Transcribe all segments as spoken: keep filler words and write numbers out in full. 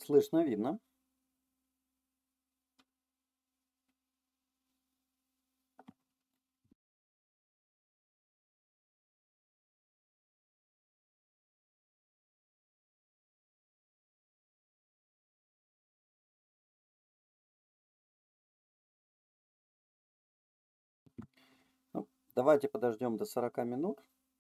Слышно, видно. Ну, давайте подождем до сорока минут.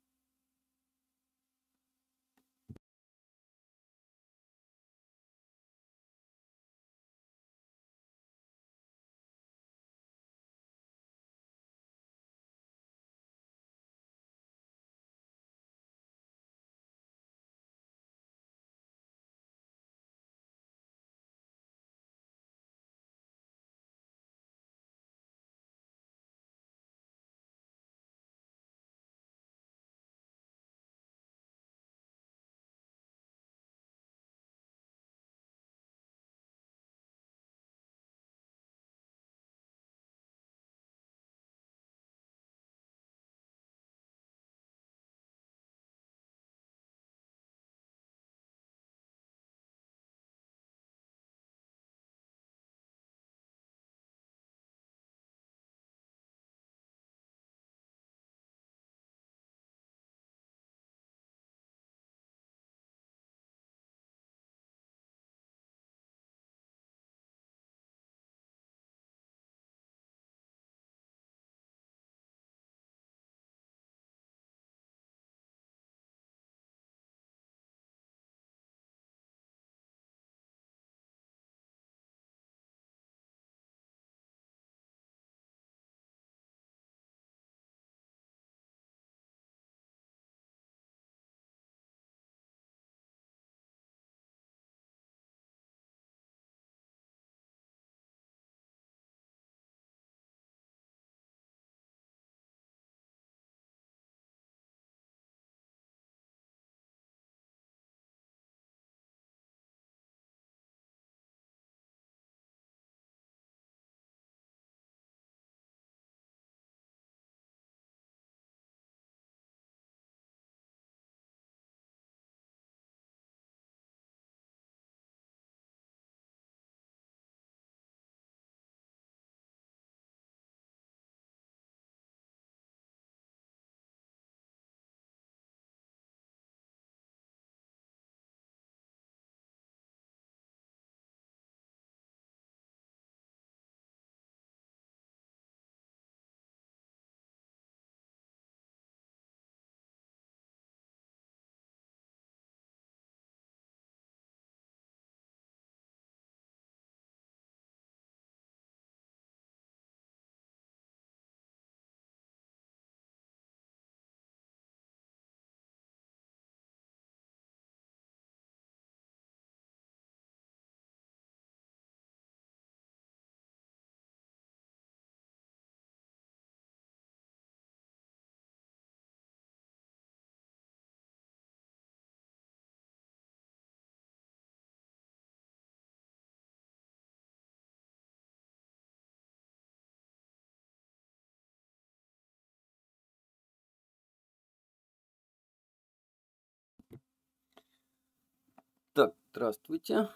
Так, здравствуйте.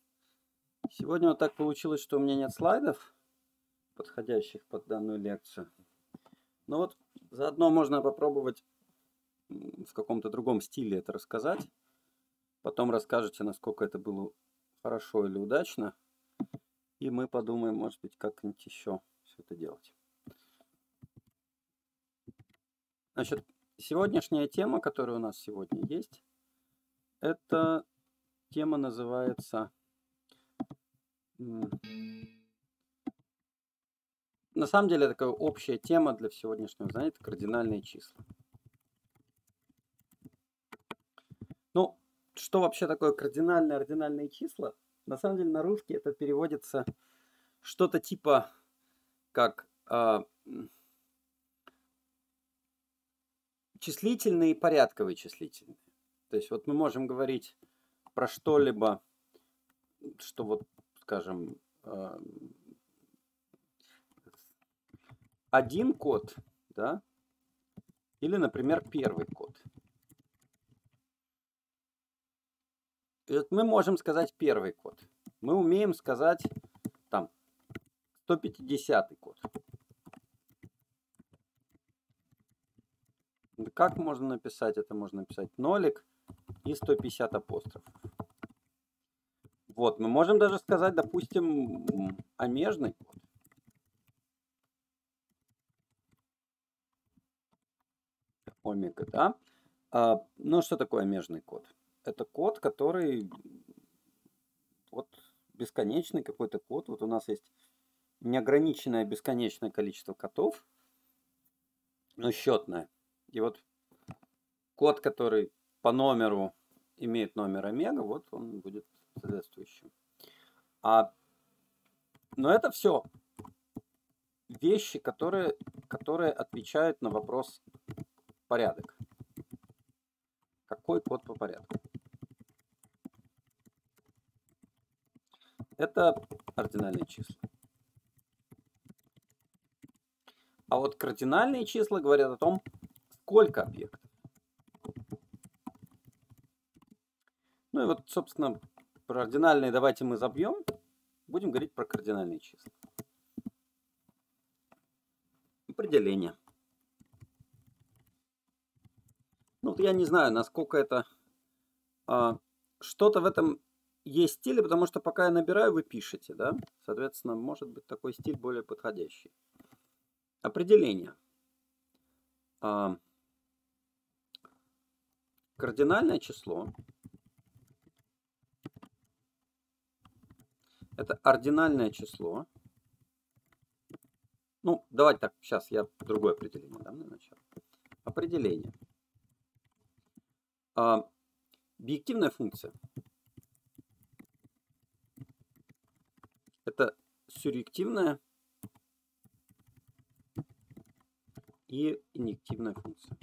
Сегодня вот так получилось, что у меня нет слайдов, подходящих под данную лекцию. Но вот заодно можно попробовать в каком-то другом стиле это рассказать. Потом расскажете, насколько это было хорошо или удачно. И мы подумаем, может быть, как-нибудь еще все это делать. Значит, сегодняшняя тема, которая у нас сегодня есть, эта тема называется... На самом деле, такая общая тема для сегодняшнего занятия — кардинальные числа. Ну, что вообще такое кардинальные, ординальные числа? На самом деле, на русский это переводится что-то типа как э, числительные и порядковые числительные. То есть вот мы можем говорить про что-либо, что вот, скажем, э, один код, да, или, например, первый код. То есть мы можем сказать первый код. Мы умеем сказать там сто пятидесятый код. Как можно написать? Это можно написать нолик и сто пятьдесят апострофов. Вот, мы можем даже сказать, допустим, омежный код. Омега, да? А, ну, что такое омежный код? Это код, который вот бесконечный какой-то код. Вот у нас есть неограниченное бесконечное количество кодов, но счетное. И вот код, который по номеру имеет номер омега, вот он будет соответствующим. А, но это все вещи, которые, которые отвечают на вопрос порядок. Какой код по порядку? Это ординальные числа. А вот кардинальные числа говорят о том, сколько объектов. Ну и вот, собственно, про ординальные давайте мы забьем. Будем говорить про кардинальные числа. Определение. Ну, вот я не знаю, насколько это... А, что-то в этом есть стиле, потому что пока я набираю, вы пишете, да? Соответственно, может быть такой стиль более подходящий. Определение. А, кардинальное число — это ординальное число. Ну, давайте так, сейчас я другое определение дам на начало. Определение. А, объективная функция — это сюръективная и инъективная функция.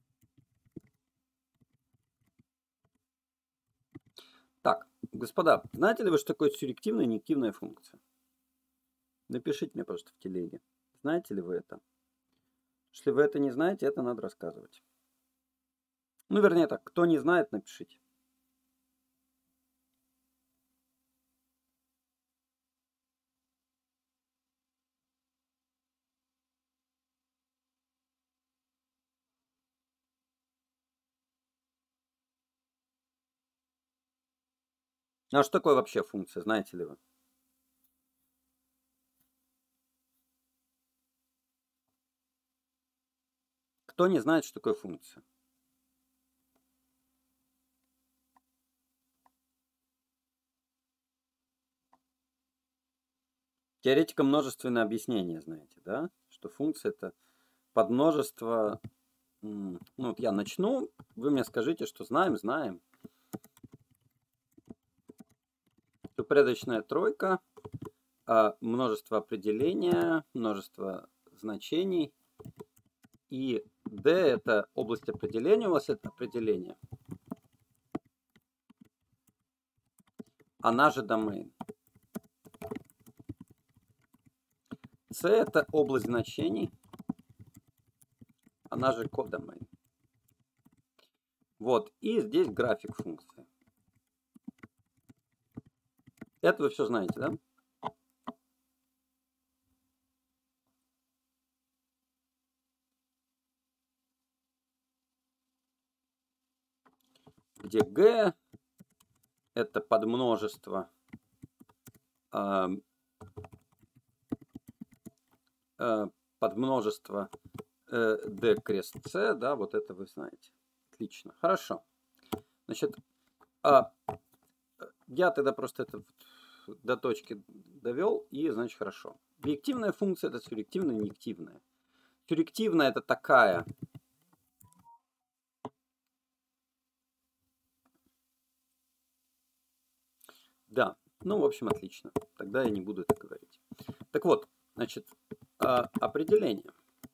Так, господа, знаете ли вы, что такое сюръективная и инъективная функция? Напишите мне просто в телеге. Знаете ли вы это? Если вы это не знаете, это надо рассказывать. Ну, вернее так, кто не знает, напишите. Ну, а что такое вообще функция, знаете ли вы? Кто не знает, что такое функция? Теоретика множественное объяснение, знаете, да? Что функция — это подмножество. Ну, вот я начну, вы мне скажите, что знаем, знаем. Упорядоченная тройка, множество определения, множество значений. И D — это область определения, у вас это определение. Она же домен. C — это область значений. Она же кодомен. Вот, и здесь график функции. Это вы все знаете, да? Где G — это подмножество э, э, подмножество э, D крест C, да, вот это вы знаете. Отлично, хорошо. Значит, э, я тогда просто это до точки довел, и, значит, хорошо. Объективная функция — это сюръективная, инъективная. Сюръективная — это такая. Да, ну, в общем, отлично. Тогда я не буду это говорить. Так вот, значит, определение.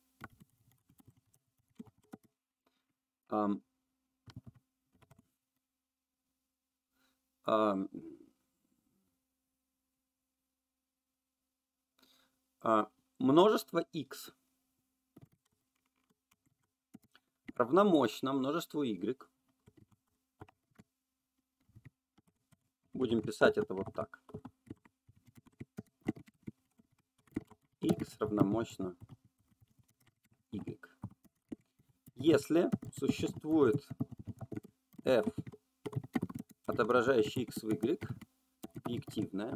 Множество x равномощно множеству y будем писать это вот так. X равномощно Y. Если существует f, отображающий x в y, объективная.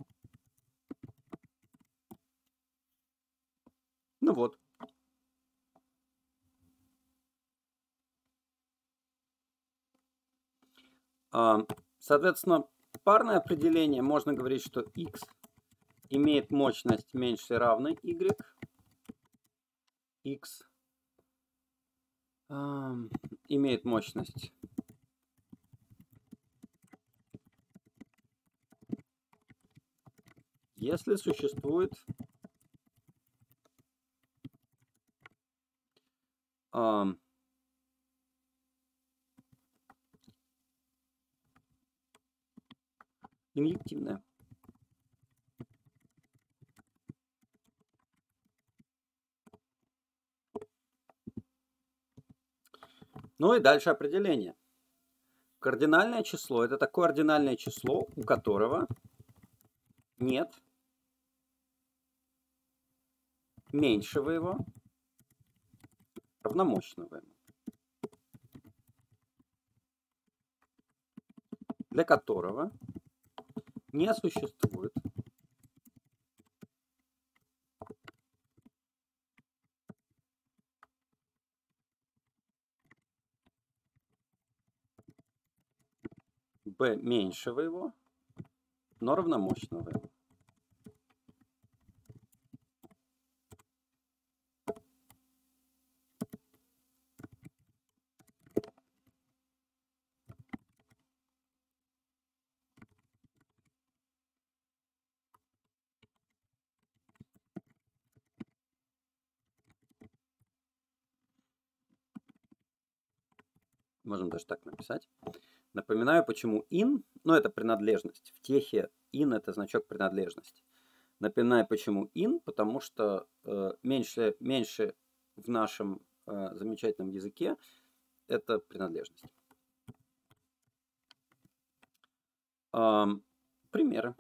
Ну вот. Соответственно, парное определение можно говорить, что x имеет мощность меньше или равной y. X э, имеет мощность если существует э, инъективная. Ну и дальше определение. Кардинальное число — это такое ординальное число, у которого нет меньшего его равномощного ему, для которого не существует b меньшего его, но равномощного ему. Можем даже так написать. Напоминаю, почему in, ну это принадлежность. В техе in это значок принадлежности. Напоминаю, почему in, потому что э, меньше, меньше в нашем э, замечательном языке это принадлежность. Э, примеры.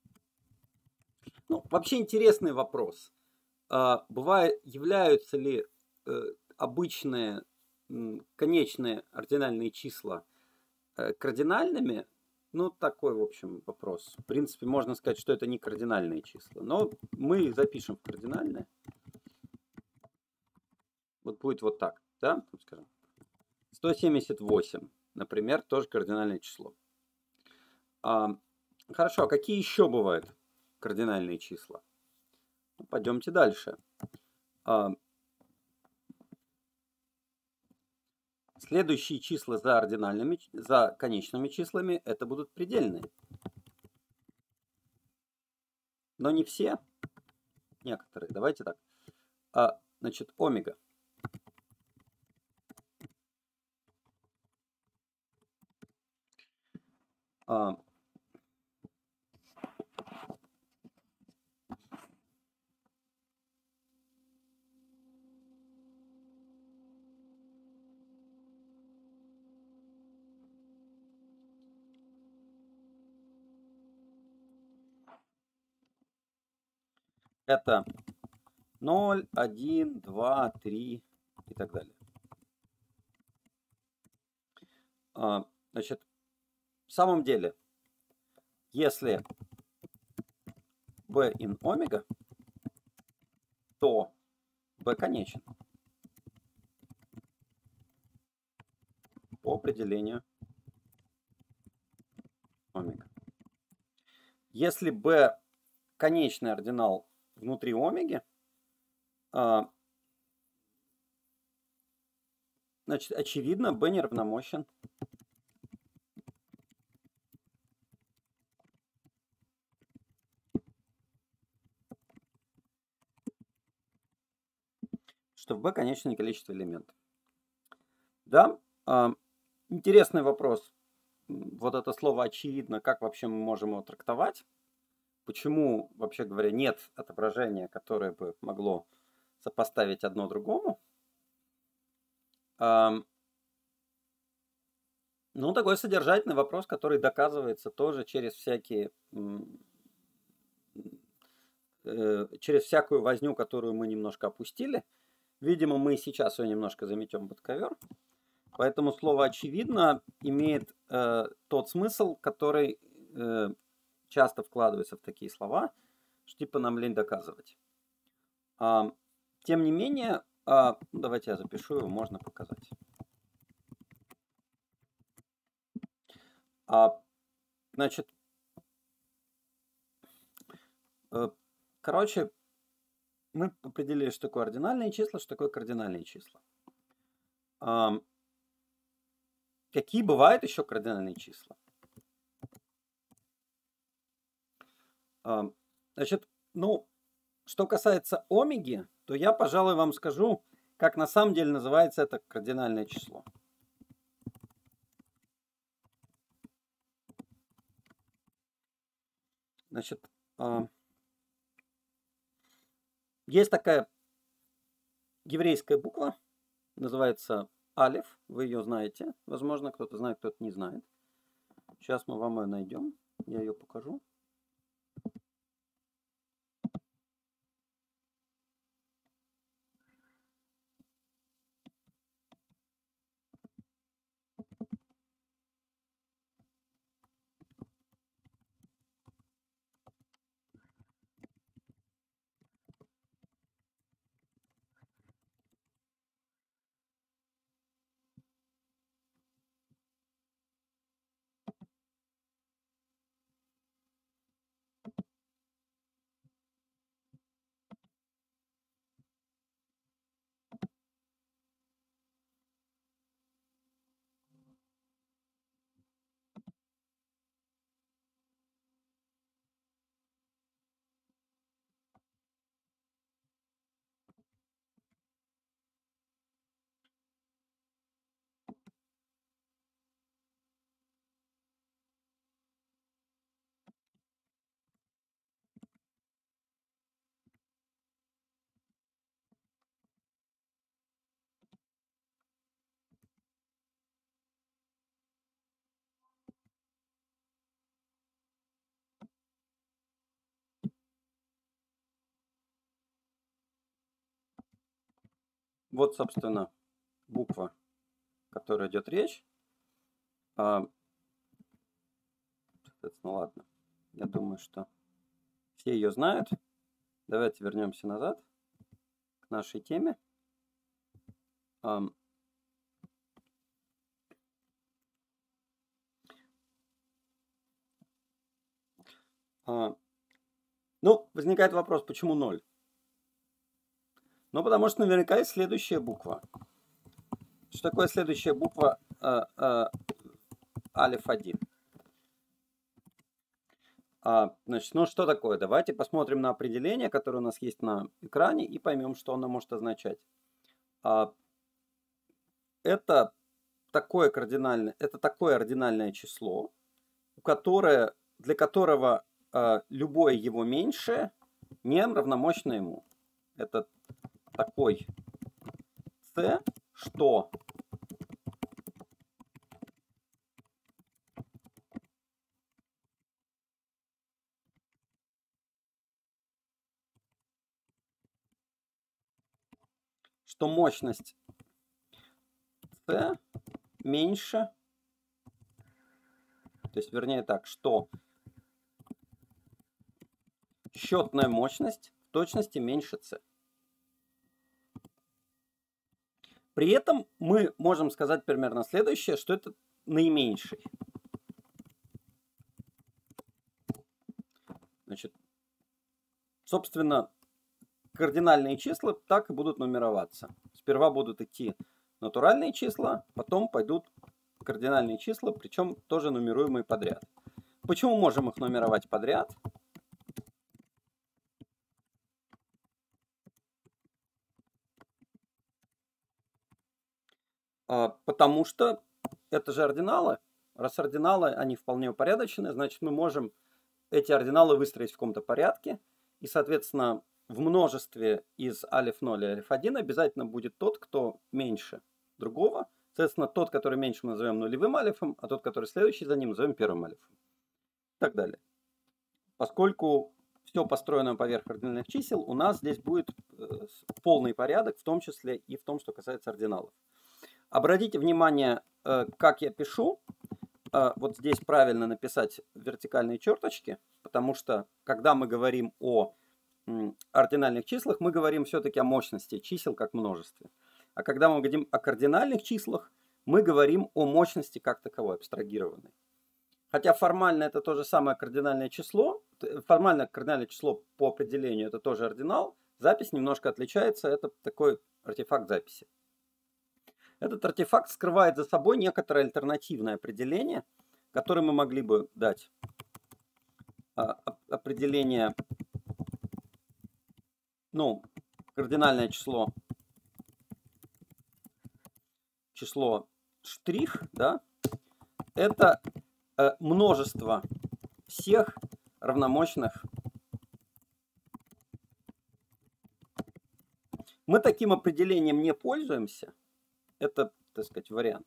Ну, вообще интересный вопрос. Э, бывает, являются ли э, обычные э, конечные ординальные числа э, кардинальными? Ну, такой, в общем, вопрос. В принципе, можно сказать, что это не кардинальные числа. Но мы их запишем в кардинальные. Вот будет вот так, да? Скажем. сто семьдесят восемь, например, тоже кардинальное число. А, хорошо, а какие еще бывают кардинальные числа? Ну, пойдемте дальше. А, следующие числа за ординальными, за конечными числами, это будут предельные. Но не все, некоторые. Давайте так. А, значит, омега. А, это ноль, один, два, три и так далее. А, значит, в самом деле, если b in омега, то b конечен по определению омега. Если b конечный ординал внутри омеги, значит, очевидно, b неравномощен. Что в b конечное количество элементов. Да, интересный вопрос. Вот это слово очевидно, как вообще мы можем его трактовать? Почему, вообще говоря, нет отображения, которое бы могло сопоставить одно другому? Ну, такой содержательный вопрос, который доказывается тоже через всякие, э, через всякую возню, которую мы немножко опустили. Видимо, мы сейчас ее немножко заметем под ковер. Поэтому слово «очевидно» имеет э, тот смысл, который э, часто вкладывается в такие слова, что типа нам лень доказывать. А, тем не менее, а, давайте я запишу его, можно показать. А, значит, э, короче, мы определили, что такое ординальные числа, что такое кардинальные числа. А, какие бывают еще кардинальные числа? А, значит, ну, что касается омеги, то я, пожалуй, вам скажу, как на самом деле называется это кардинальное число. Значит, есть такая еврейская буква, называется алеф, вы ее знаете, возможно, кто-то знает, кто-то не знает. Сейчас мы вам ее найдем, я ее покажу. Вот, собственно, буква, о которой идет речь. А, соответственно, ладно. Я думаю, что все ее знают. Давайте вернемся назад к нашей теме. А, а, ну, возникает вопрос, почему ноль? Ну, потому что наверняка есть следующая буква. Что такое следующая буква а, а, алеф один? А, значит, ну что такое? Давайте посмотрим на определение, которое у нас есть на экране, и поймем, что оно может означать. А, это такое кардинальное, это такое ординальное число, которое, для которого а, любое его меньшее не равномощно ему. Это такой c, что что мощность c меньше, то есть вернее так, что счетная мощность в точности меньше c. При этом мы можем сказать примерно следующее, что это наименьший. Значит, собственно, кардинальные числа так и будут нумероваться. Сперва будут идти натуральные числа, потом пойдут кардинальные числа, причем тоже нумеруемые подряд. Почему можем их нумеровать подряд? Потому что это же ординалы. Раз ординалы, они вполне упорядочены, значит мы можем эти ординалы выстроить в каком-то порядке. И, соответственно, в множестве из алеф ноль и алеф один обязательно будет тот, кто меньше другого. Соответственно, тот, который меньше, мы назовем нулевым алифом, а тот, который следующий за ним, назовем первым алифом. И так далее. Поскольку все построено поверх ординальных чисел, у нас здесь будет полный порядок, в том числе и в том, что касается ординалов. Обратите внимание, как я пишу. Вот здесь правильно написать вертикальные черточки, потому что, когда мы говорим о ординальных числах, мы говорим все-таки о мощности чисел как множестве. А когда мы говорим о кардинальных числах, мы говорим о мощности как таковой, абстрагированной. Хотя формально это то же самое кардинальное число, формально кардинальное число по определению это тоже ординал, запись немножко отличается, это такой артефакт записи. Этот артефакт скрывает за собой некоторое альтернативное определение, которое мы могли бы дать. Определение, ну, кардинальное число, число штрих, да, это множество всех равномощных. Мы таким определением не пользуемся. Это, так сказать, вариант.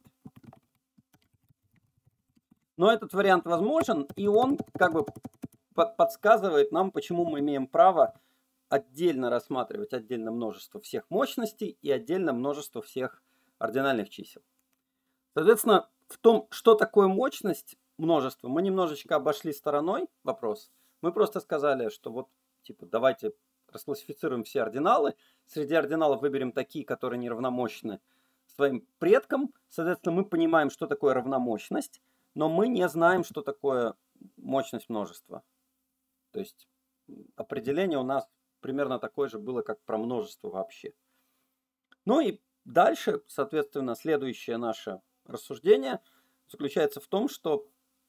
Но этот вариант возможен, и он как бы подсказывает нам, почему мы имеем право отдельно рассматривать отдельно множество всех мощностей и отдельно множество всех ординальных чисел. Соответственно, в том, что такое мощность множества, мы немножечко обошли стороной вопрос. Мы просто сказали, что вот, типа, давайте расклассифицируем все ординалы. Среди ординалов выберем такие, которые неравномощны своим предкам. Соответственно, мы понимаем, что такое равномощность, но мы не знаем, что такое мощность множества. То есть определение у нас примерно такое же было, как про множество вообще. Ну и дальше, соответственно, следующее наше рассуждение заключается в том, что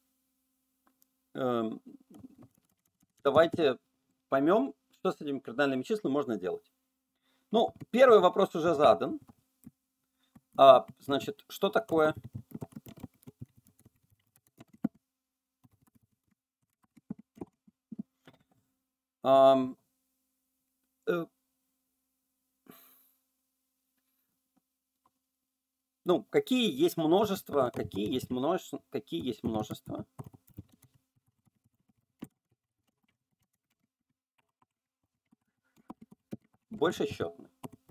э, давайте поймем, что с этими кардинальными числами можно делать. Ну, первый вопрос уже задан. А, значит, что такое а, э, ну, какие есть множества, какие есть множества, какие есть множества? Большесчетные.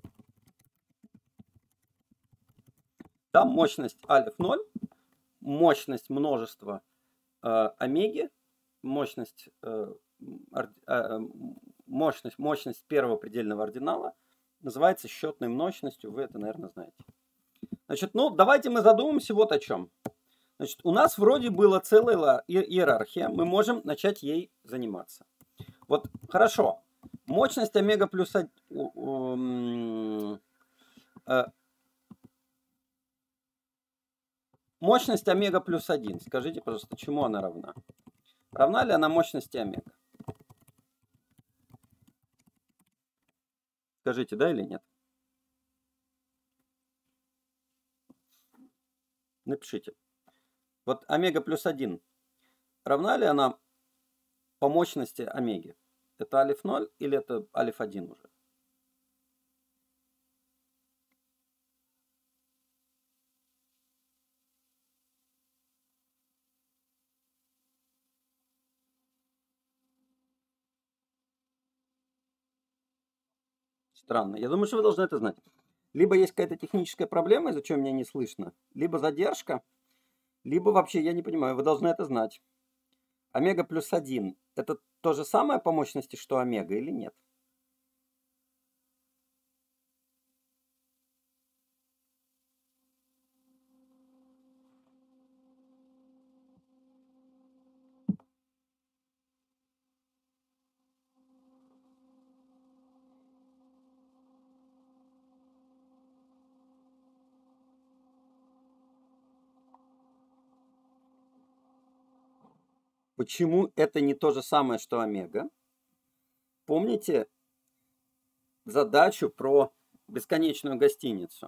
Там мощность алиф ноль, мощность множества э, омеги, мощность, э, э, мощность, мощность первого предельного ординала называется счетной мощностью, вы это, наверное, знаете. Значит, ну, давайте мы задумаемся вот о чем. Значит, у нас вроде была целая иерархия, мы можем начать ей заниматься. Вот, хорошо, мощность омега плюс один... Э, Мощность омега плюс один. Скажите, пожалуйста, чему она равна? Равна ли она мощности омега? Скажите, да или нет? Напишите. Вот омега плюс один. Равна ли она по мощности омеги? Это алиф ноль или это алиф один уже? Странно. Я думаю, что вы должны это знать. Либо есть какая-то техническая проблема, из-за чего меня не слышно, либо задержка, либо вообще я не понимаю, вы должны это знать. Омега плюс один – это то же самое по мощности, что омега или нет? Почему это не то же самое, что омега? Помните задачу про бесконечную гостиницу?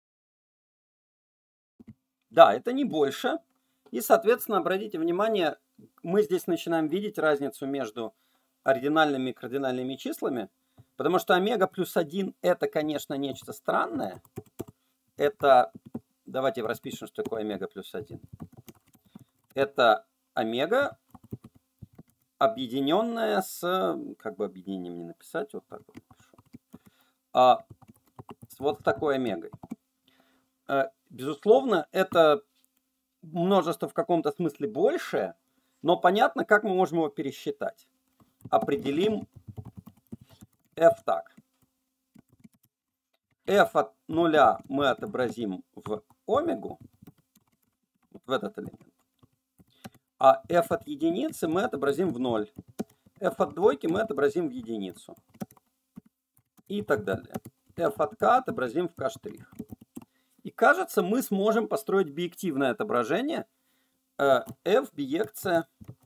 Да, это не больше. И, соответственно, обратите внимание, мы здесь начинаем видеть разницу между ординальными и кардинальными числами, потому что омега плюс один это, конечно, нечто странное. Это, давайте распишем, что такое омега плюс один. Это омега, объединенная с, как бы объединением не написать, вот так вот напишу, а, с вот такой омегой. Безусловно, это множество в каком-то смысле большее, но понятно, как мы можем его пересчитать. Определим f так. F от нуля мы отобразим в омегу, вот в этот элемент. А f от единицы мы отобразим в ноль. F от двойки мы отобразим в единицу. И так далее. F от k отобразим в k'. И кажется, мы сможем построить биективное отображение э, f биекция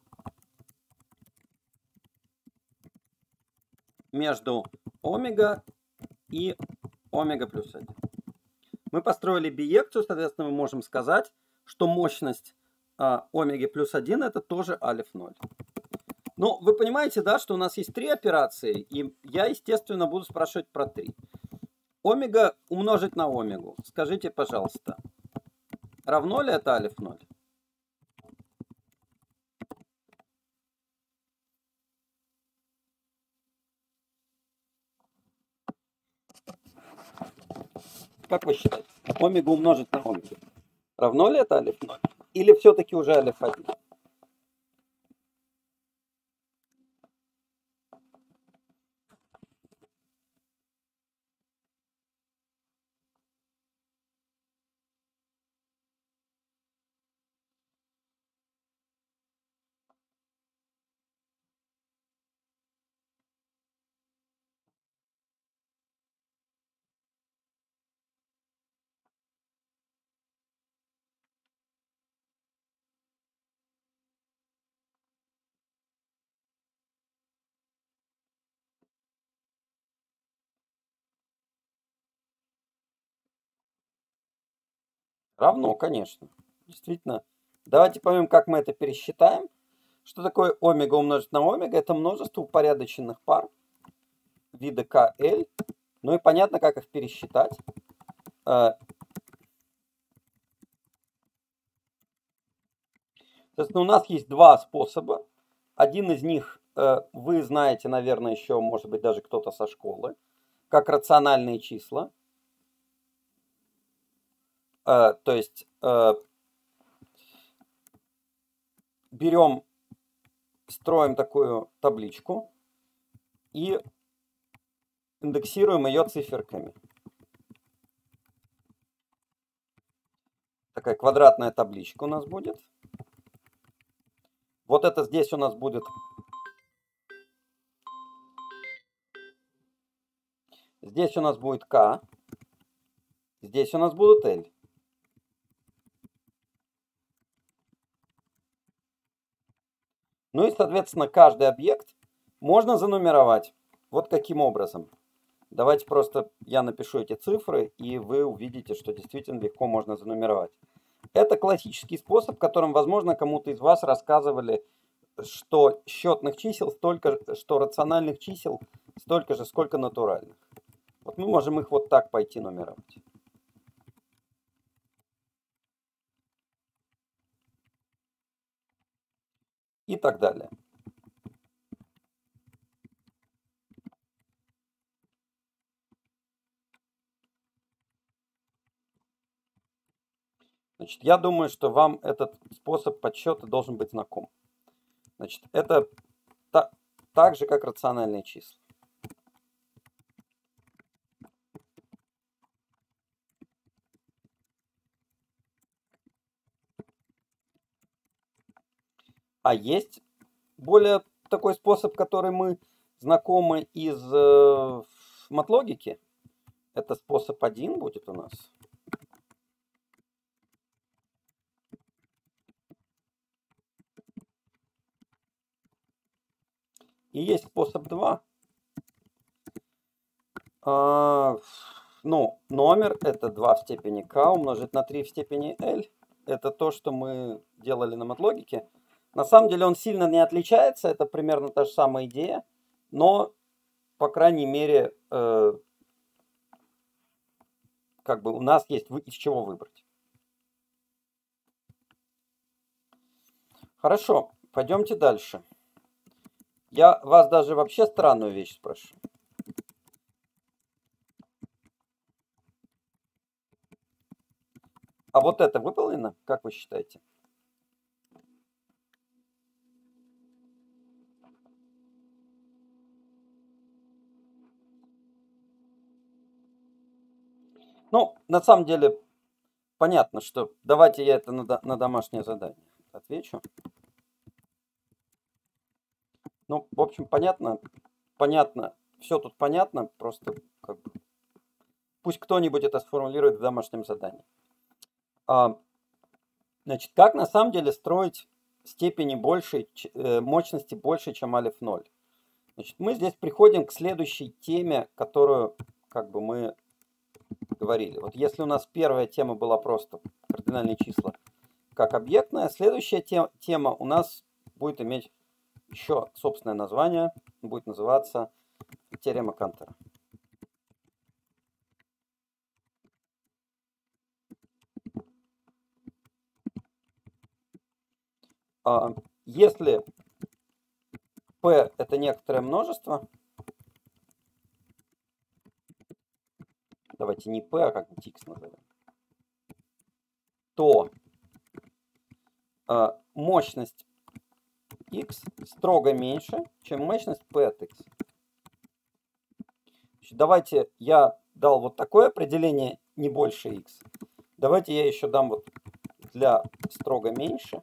между омега и омега плюс один. Мы построили биекцию, соответственно, мы можем сказать, что мощность э, омеги плюс один это тоже алиф ноль. Ну, вы понимаете, да, что у нас есть три операции, и я, естественно, буду спрашивать про три. Омега умножить на омегу. Скажите, пожалуйста, равно ли это алиф ноль? Как вы считаете? Омега умножить на омегу. Равно ли это алиф ноль? Или все-таки уже алиф один? Равно, конечно. Действительно. Давайте поймем, как мы это пересчитаем. Что такое омега умножить на омега? Это множество упорядоченных пар вида ка эль. Ну и понятно, как их пересчитать. Соответственно, у нас есть два способа. Один из них вы знаете, наверное, еще, может быть, даже кто-то со школы, как рациональные числа. То есть берем, строим такую табличку и индексируем ее циферками. Такая квадратная табличка у нас будет. Вот это здесь у нас будет. Здесь у нас будет k. Здесь у нас будут L. Ну и, соответственно, каждый объект можно занумеровать. Вот каким образом. Давайте просто я напишу эти цифры, и вы увидите, что действительно легко можно занумеровать. Это классический способ, которым, возможно, кому-то из вас рассказывали, что счетных чисел столько, что рациональных чисел столько же, сколько натуральных. Вот мы можем их вот так пойти нумеровать. И так далее. Значит, я думаю, что вам этот способ подсчета должен быть знаком. Значит, это та, так же, как рациональные числа. А есть более такой способ, который мы знакомы из э, матлогики. Это способ один будет у нас. И есть способ два. А, ну, номер это два в степени k умножить на три в степени L. Это то, что мы делали на матлогике. На самом деле он сильно не отличается, это примерно та же самая идея, но, по крайней мере, э, как бы у нас есть из чего выбрать. Хорошо, пойдемте дальше. Я вас даже вообще странную вещь спрошу. А вот это выполнено, как вы считаете? Ну, на самом деле, понятно, что давайте я это на, на домашнее задание отвечу. Ну, в общем, понятно, понятно, все тут понятно, просто как бы пусть кто-нибудь это сформулирует в домашнем задании. А, значит, как на самом деле строить степени большей, э, мощности больше, чем алиф ноль? Значит, мы здесь приходим к следующей теме, которую как бы мы говорили. Вот если у нас первая тема была просто кардинальные числа как объектная, следующая тема, тема у нас будет иметь еще собственное название, будет называться теорема Кантера. Если P это некоторое множество, давайте не P, а как-нибудь X назовем, то мощность X строго меньше, чем мощность P от X. Давайте я дал вот такое определение, не больше X. Давайте я еще дам вот для строго меньше.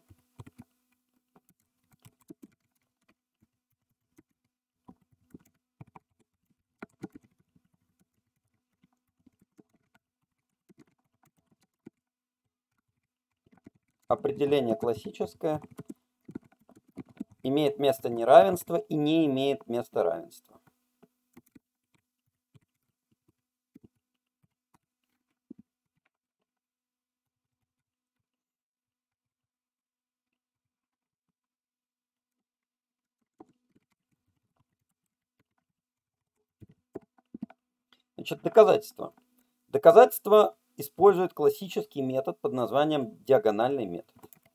Определение классическое. Имеет место неравенство и не имеет места равенства. Значит, доказательство. Доказательство использует классический метод под названием диагональный метод.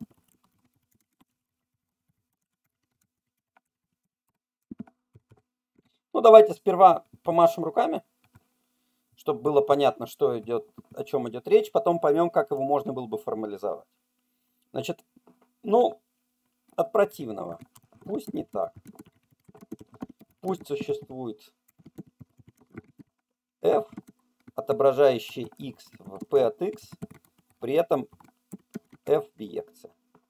Ну, давайте сперва помашем руками, чтобы было понятно, что идет, о чем идет речь. Потом поймем, как его можно было бы формализовать. Значит, ну, от противного. Пусть не так. Пусть существует f, отображающий x в p от x, при этом f биекция.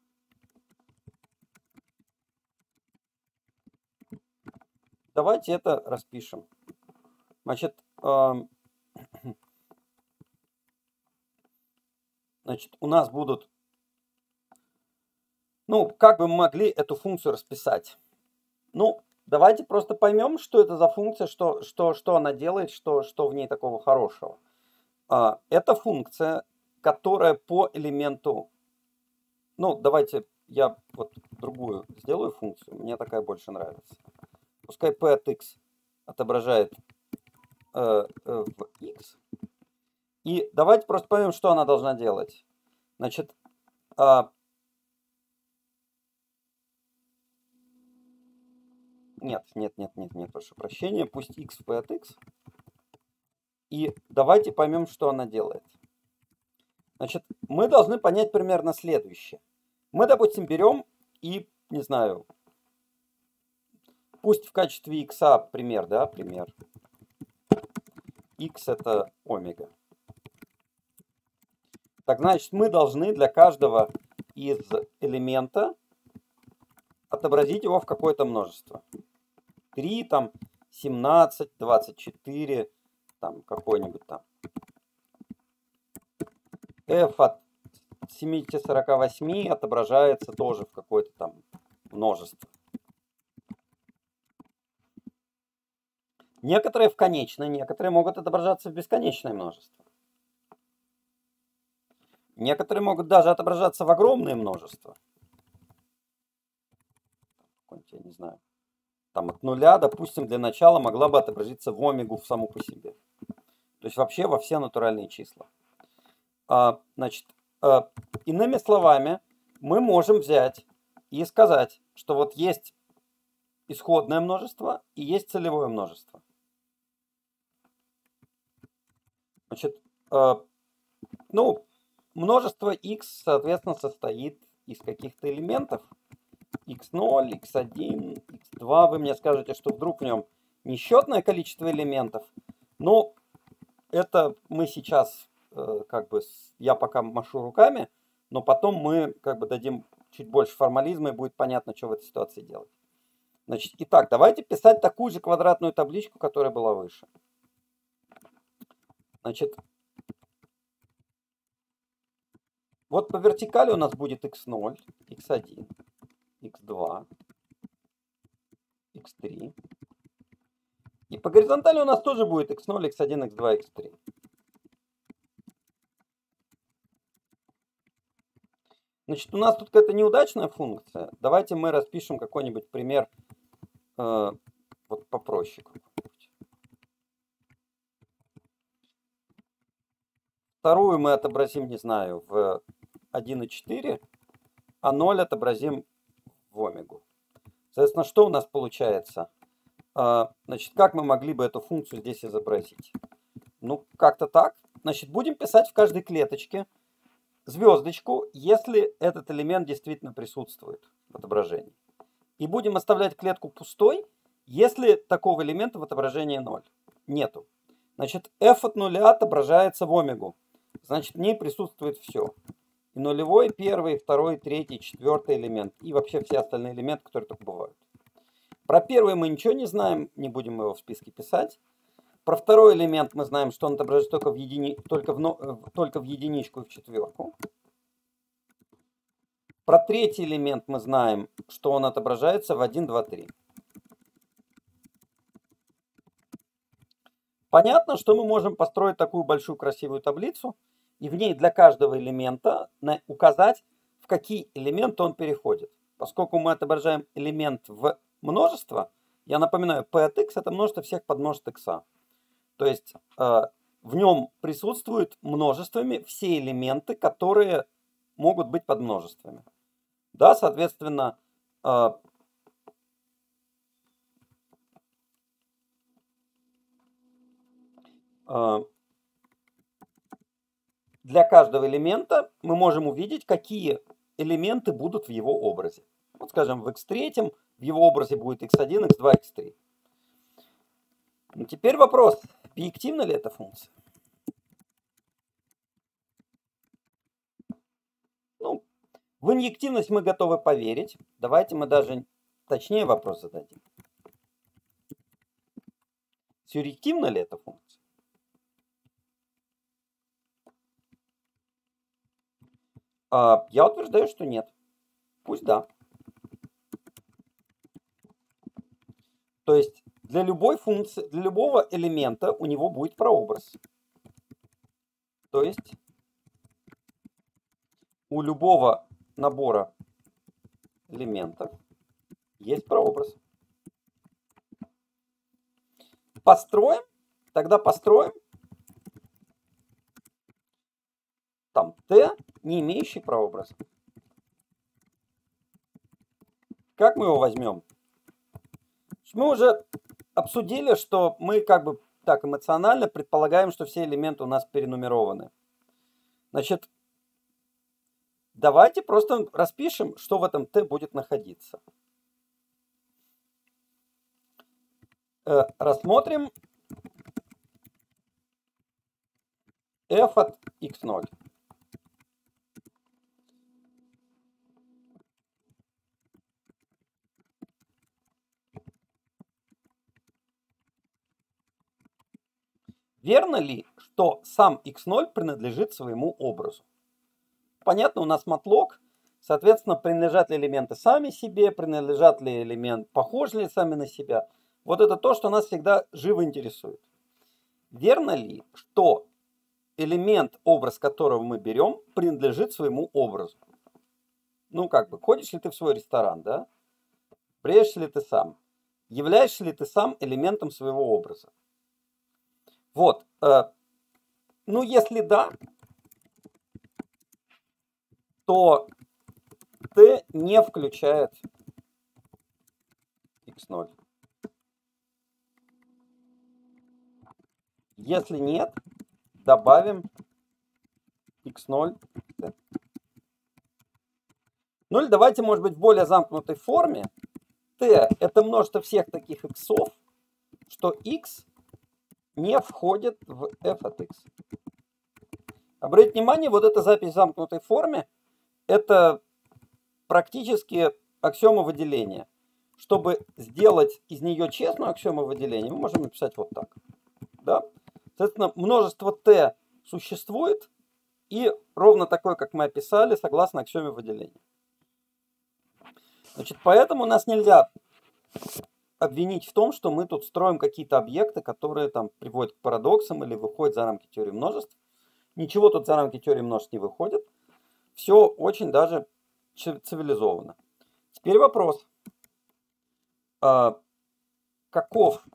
Давайте это распишем. Значит, э, значит, у нас будут, ну, как бы мы могли эту функцию расписать? Ну, давайте просто поймем, что это за функция, что, что, что она делает, что, что в ней такого хорошего. А, это функция, которая по элементу, ну, давайте я вот другую сделаю функцию, мне такая больше нравится. Пускай p от x отображает э, э, в x. И давайте просто поймем, что она должна делать. Значит, э, нет, нет, нет, нет, нет, прошу прощения. Пусть x в p от x. И давайте поймем, что она делает. Значит, мы должны понять примерно следующее. Мы, допустим, берем и, не знаю, пусть в качестве x пример, да, пример. X это омега. Так, значит, мы должны для каждого из элемента отобразить его в какое-то множество. три, там, семнадцать, двадцать четыре, там, какой-нибудь там. f от семидесяти сорока восьми отображается тоже в какое-то там множество. Некоторые в конечное, некоторые могут отображаться в бесконечное множество. Некоторые могут даже отображаться в огромное множество. я не знаю, там от нуля, допустим, для начала могла бы отобразиться в омегу в саму по себе. То есть вообще во все натуральные числа. А, значит, а, иными словами, мы можем взять и сказать, что вот есть исходное множество и есть целевое множество. Значит, а, ну, множество x, соответственно, состоит из каких-то элементов. икс ноль, икс один, икс два. Вы мне скажете, что вдруг в нем несчетное количество элементов. Но это мы сейчас, как бы, я пока машу руками, но потом мы как бы дадим чуть больше формализма, и будет понятно, что в этой ситуации делать. Значит, итак, давайте писать такую же квадратную табличку, которая была выше. Значит, вот по вертикали у нас будет икс ноль, икс один, икс два, икс три. И по горизонтали у нас тоже будет икс ноль, икс один, икс два, икс три. Значит, у нас тут какая-то неудачная функция. Давайте мы распишем какой-нибудь пример э, вот попроще. Вторую мы отобразим, не знаю, в один и четыре, а ноль отобразим в омегу. Соответственно, что у нас получается? Э, значит, как мы могли бы эту функцию здесь изобразить? Ну, как-то так. Значит, будем писать в каждой клеточке звездочку, если этот элемент действительно присутствует в отображении. И будем оставлять клетку пустой, если такого элемента в отображении ноль. Нету. Значит, f от нуля отображается в омегу. Значит, в ней присутствует все. И нулевой, первый, второй, третий, четвертый элемент. И вообще все остальные элементы, которые только бывают. Про первый мы ничего не знаем, не будем его в списке писать. Про второй элемент мы знаем, что он отображается только в, едини... только в... только в единичку и в четверку. Про третий элемент мы знаем, что он отображается в один, два, три. Понятно, что мы можем построить такую большую красивую таблицу, и в ней для каждого элемента указать, в какие элементы он переходит. Поскольку мы отображаем элемент в множество, я напоминаю, p от x это множество всех подмножеств x. То есть э, в нем присутствуют множествами все элементы, которые могут быть подмножествами. Да, соответственно, э, э, для каждого элемента мы можем увидеть, какие элементы будут в его образе. Вот, скажем, в икс три в его образе будет икс один, икс два, икс три. Ну, теперь вопрос, объективна ли эта функция? Ну, в инъективность мы готовы поверить. Давайте мы даже точнее вопрос зададим. Сюръективна ли эта функция? А, я утверждаю, что нет. Пусть да. То есть для любой функции, для любого элемента у него будет прообраз. То есть у любого набора элементов есть прообраз. Построим, тогда построим там t, не имеющий прообраза. Как мы его возьмем? Мы уже обсудили, что мы как бы так эмоционально предполагаем, что все элементы у нас перенумерованы. Значит, давайте просто распишем, что в этом t будет находиться. Э, рассмотрим f от икс ноль. Верно ли, что сам икс ноль принадлежит своему образу? Понятно, у нас матлог, соответственно, принадлежат ли элементы сами себе, принадлежат ли элементы, похожи ли сами на себя. Вот это то, что нас всегда живо интересует. Верно ли, что элемент, образ которого мы берем, принадлежит своему образу? Ну, как бы, ходишь ли ты в свой ресторан, да? Прячешься ли ты сам? Являешься ли ты сам элементом своего образа? Вот. Э, ну, если да, то t не включает икс ноль. Если нет, добавим икс ноль. Ну или давайте, может быть, в более замкнутой форме. T – это множество всех таких иксов, что x не входит в f от x. Обратите внимание, вот эта запись в замкнутой форме – это практически аксиома выделения. Чтобы сделать из нее честную аксиому выделения, мы можем написать вот так. Да? Соответственно, множество t существует, и ровно такое, как мы описали, согласно аксиоме выделения. Значит, поэтому нас нельзя обвинить в том, что мы тут строим какие-то объекты, которые там приводят к парадоксам или выходят за рамки теории множеств. Ничего тут за рамки теории множеств не выходит. Все очень даже цивилизованно. Теперь вопрос. А, каков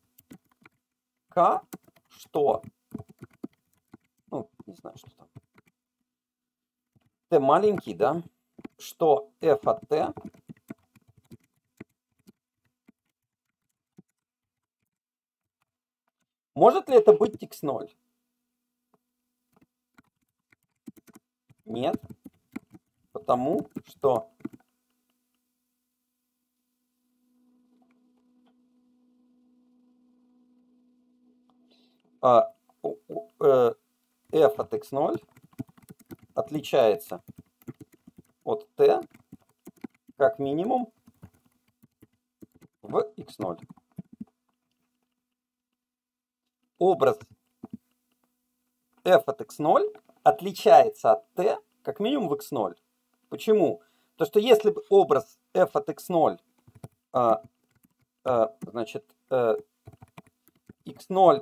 k, что, ну, не знаю, что там, t маленький, да, что f от t может ли это быть икс ноль? Нет, потому что а, э, f от икс ноль отличается от t как минимум в икс ноль. Образ f от икс ноль отличается от t как минимум в икс ноль. Почему? Потому что если бы образ f от икс ноль, а, а, значит, а, икс ноль,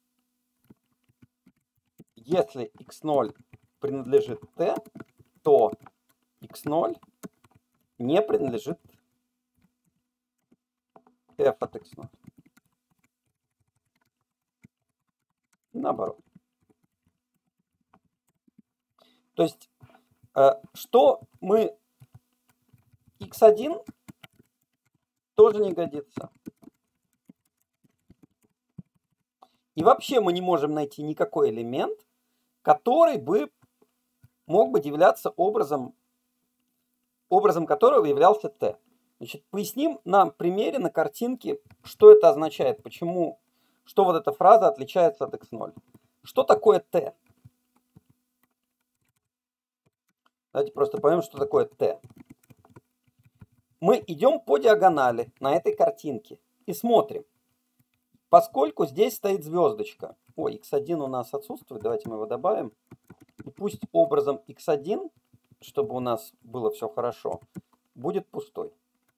если икс ноль принадлежит t, то икс ноль не принадлежит f от икс ноль. И наоборот. То есть, что мы икс один тоже не годится. И вообще мы не можем найти никакой элемент, который бы мог бы являться образом, образом которого являлся t. Значит, поясним на примере, на картинке, что это означает, почему, что вот эта фраза отличается от икс ноль. Что такое t? Давайте просто поймем, что такое t. Мы идем по диагонали на этой картинке и смотрим. Поскольку здесь стоит звездочка. Ой, икс один у нас отсутствует, давайте мы его добавим. И пусть образом икс один, чтобы у нас было все хорошо, будет пустой.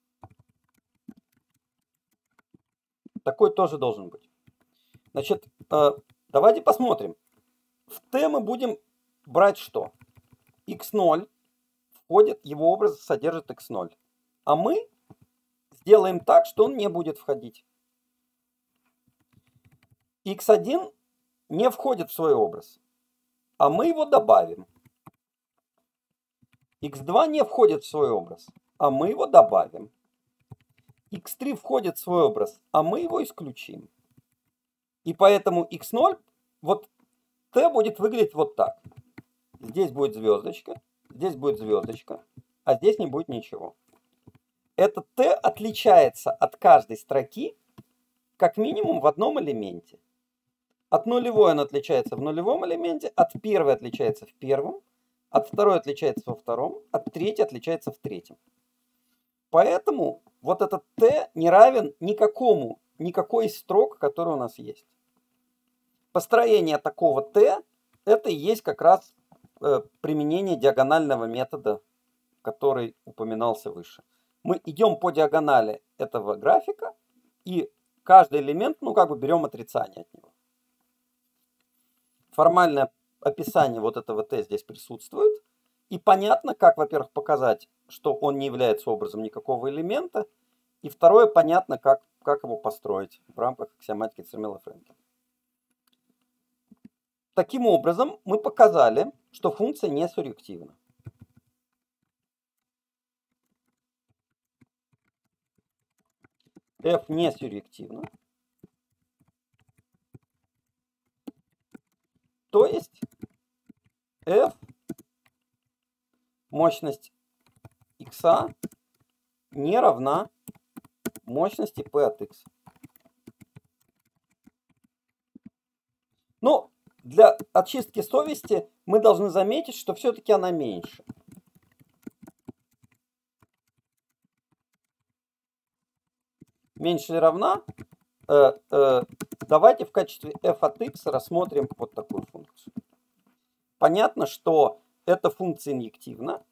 Такой тоже должен быть. Значит, давайте посмотрим. В t мы будем брать что? икс ноль входит, его образ содержит икс ноль. А мы сделаем так, что он не будет входить. икс один не входит в свой образ, а мы его добавим. икс два не входит в свой образ, а мы его добавим. икс три входит в свой образ, а мы его исключим. И поэтому икс ноль, вот t будет выглядеть вот так. Здесь будет звездочка, здесь будет звездочка, а здесь не будет ничего. Этот t отличается от каждой строки как минимум в одном элементе. От нулевой он отличается в нулевом элементе, от первой отличается в первом, от второй отличается во втором, от третьей отличается в третьем. Поэтому вот этот t не равен никакому, никакой из строк, которые у нас есть. Построение такого t это и есть как раз э, применение диагонального метода, который упоминался выше. Мы идем по диагонали этого графика и каждый элемент, ну как бы берем отрицание от него. Формальное описание вот этого t здесь присутствует. И понятно, как, во-первых, показать, что он не является образом никакого элемента. И второе, понятно, как, как его построить в рамках аксиоматики Цермела-Френкеля. Таким образом, мы показали, что функция не суръективна. F не суръективна. То есть F мощность x не равна мощности P от x. Но для очистки совести мы должны заметить, что все-таки она меньше. Меньше или равна? Э, э, давайте в качестве f от x рассмотрим вот такую функцию. Понятно, что эта функция инъективна.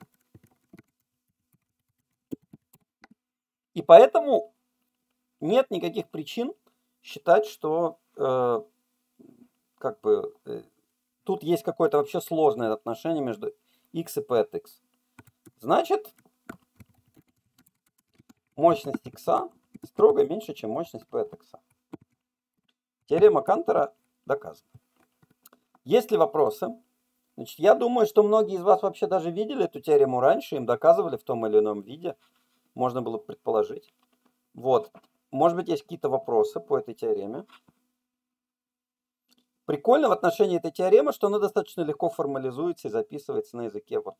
И поэтому нет никаких причин считать, что э, как бы, э, тут есть какое-то вообще сложное отношение между x и p от x. Значит, мощность x строго меньше, чем мощность p от x. Теорема Кантора доказана. Есть ли вопросы? Значит, я думаю, что многие из вас вообще даже видели эту теорему раньше, им доказывали в том или ином виде. Можно было предположить. Вот. Может быть, есть какие-то вопросы по этой теореме. Прикольно в отношении этой теоремы, что она достаточно легко формализуется и записывается на языке вот,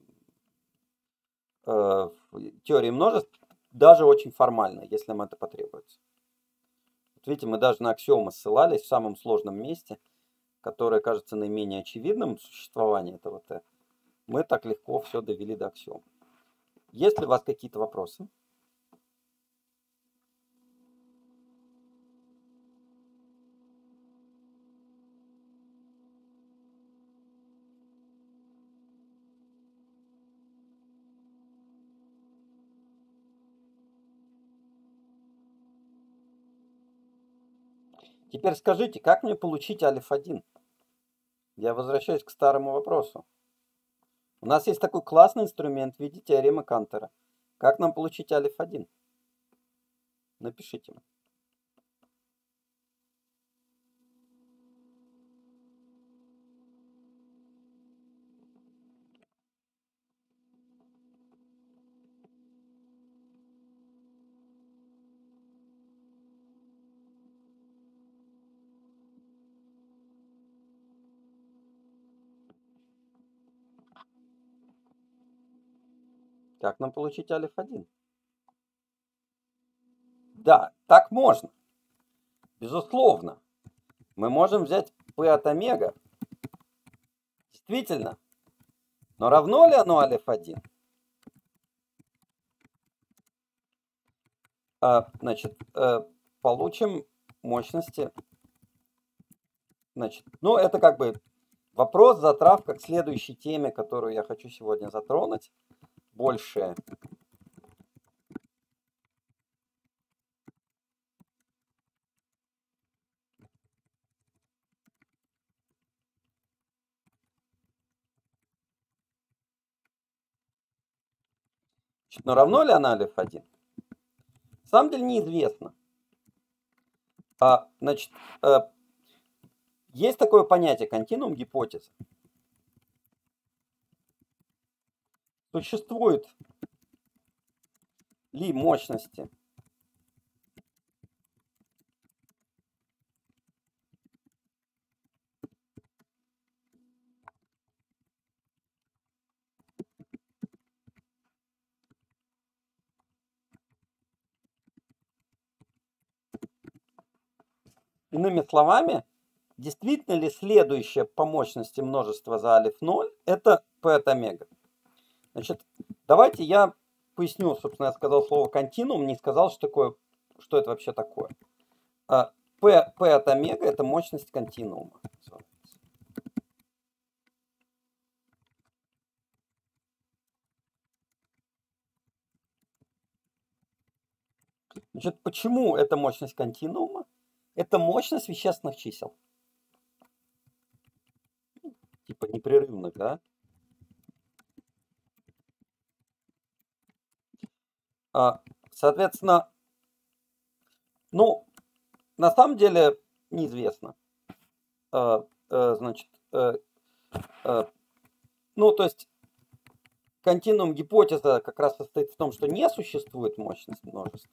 э, теории множеств, даже очень формально, если нам это потребуется. Вот видите, мы даже на аксиомы ссылались в самом сложном месте, которое кажется наименее очевидным существование этого Т. Мы так легко все довели до аксиом. Есть ли у вас какие-то вопросы? Теперь скажите, как мне получить алиф один? Я возвращаюсь к старому вопросу. У нас есть такой классный инструмент в виде теоремы Кантора. Как нам получить алиф один? Напишите. Как нам получить алиф один? Да, так можно. Безусловно. Мы можем взять P от омега. Действительно. Но равно ли оно алиф один? А, значит, получим мощности. Значит, ну это как бы вопрос, затравка к следующей теме, которую я хочу сегодня затронуть. Большее. Значит, но равно ли она алиф один? На самом деле неизвестно. А, значит, а, есть такое понятие континуум гипотеза. Существуют ли мощности Иными словами, действительно ли следующее по мощности множество за алиф ноль это P от омега? Значит, давайте я поясню, собственно, я сказал слово континуум, не сказал, что, такое, что это вообще такое. P, P от омега это мощность континуума. Значит, почему это мощность континуума? Это мощность вещественных чисел. Типа непрерывных, да? А, Соответственно, ну, на самом деле неизвестно. Э, э, значит, э, э, ну, то есть континуум гипотеза как раз состоит в том, что не существует мощность множеств.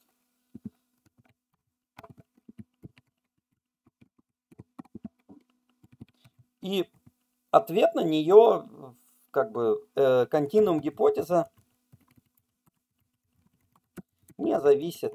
И ответ на нее, как бы, э, континуум гипотеза не зависит.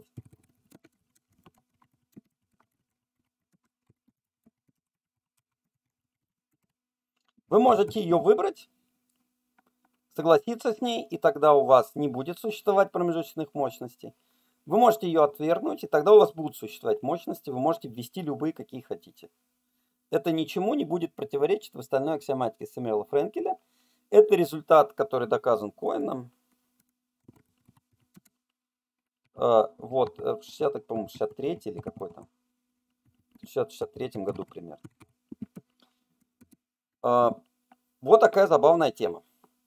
Вы можете ее выбрать, согласиться с ней, и тогда у вас не будет существовать промежуточных мощностей. Вы можете ее отвергнуть, и тогда у вас будут существовать мощности, вы можете ввести любые, какие хотите. Это ничему не будет противоречить в остальной аксиоматике Сэмюэла Френкеля. Это результат, который доказан Коэном. Вот, в шестидесятом, по-моему, шестьдесят третьем или какой-то. В шестьдесят третьем году примерно. Вот такая забавная тема.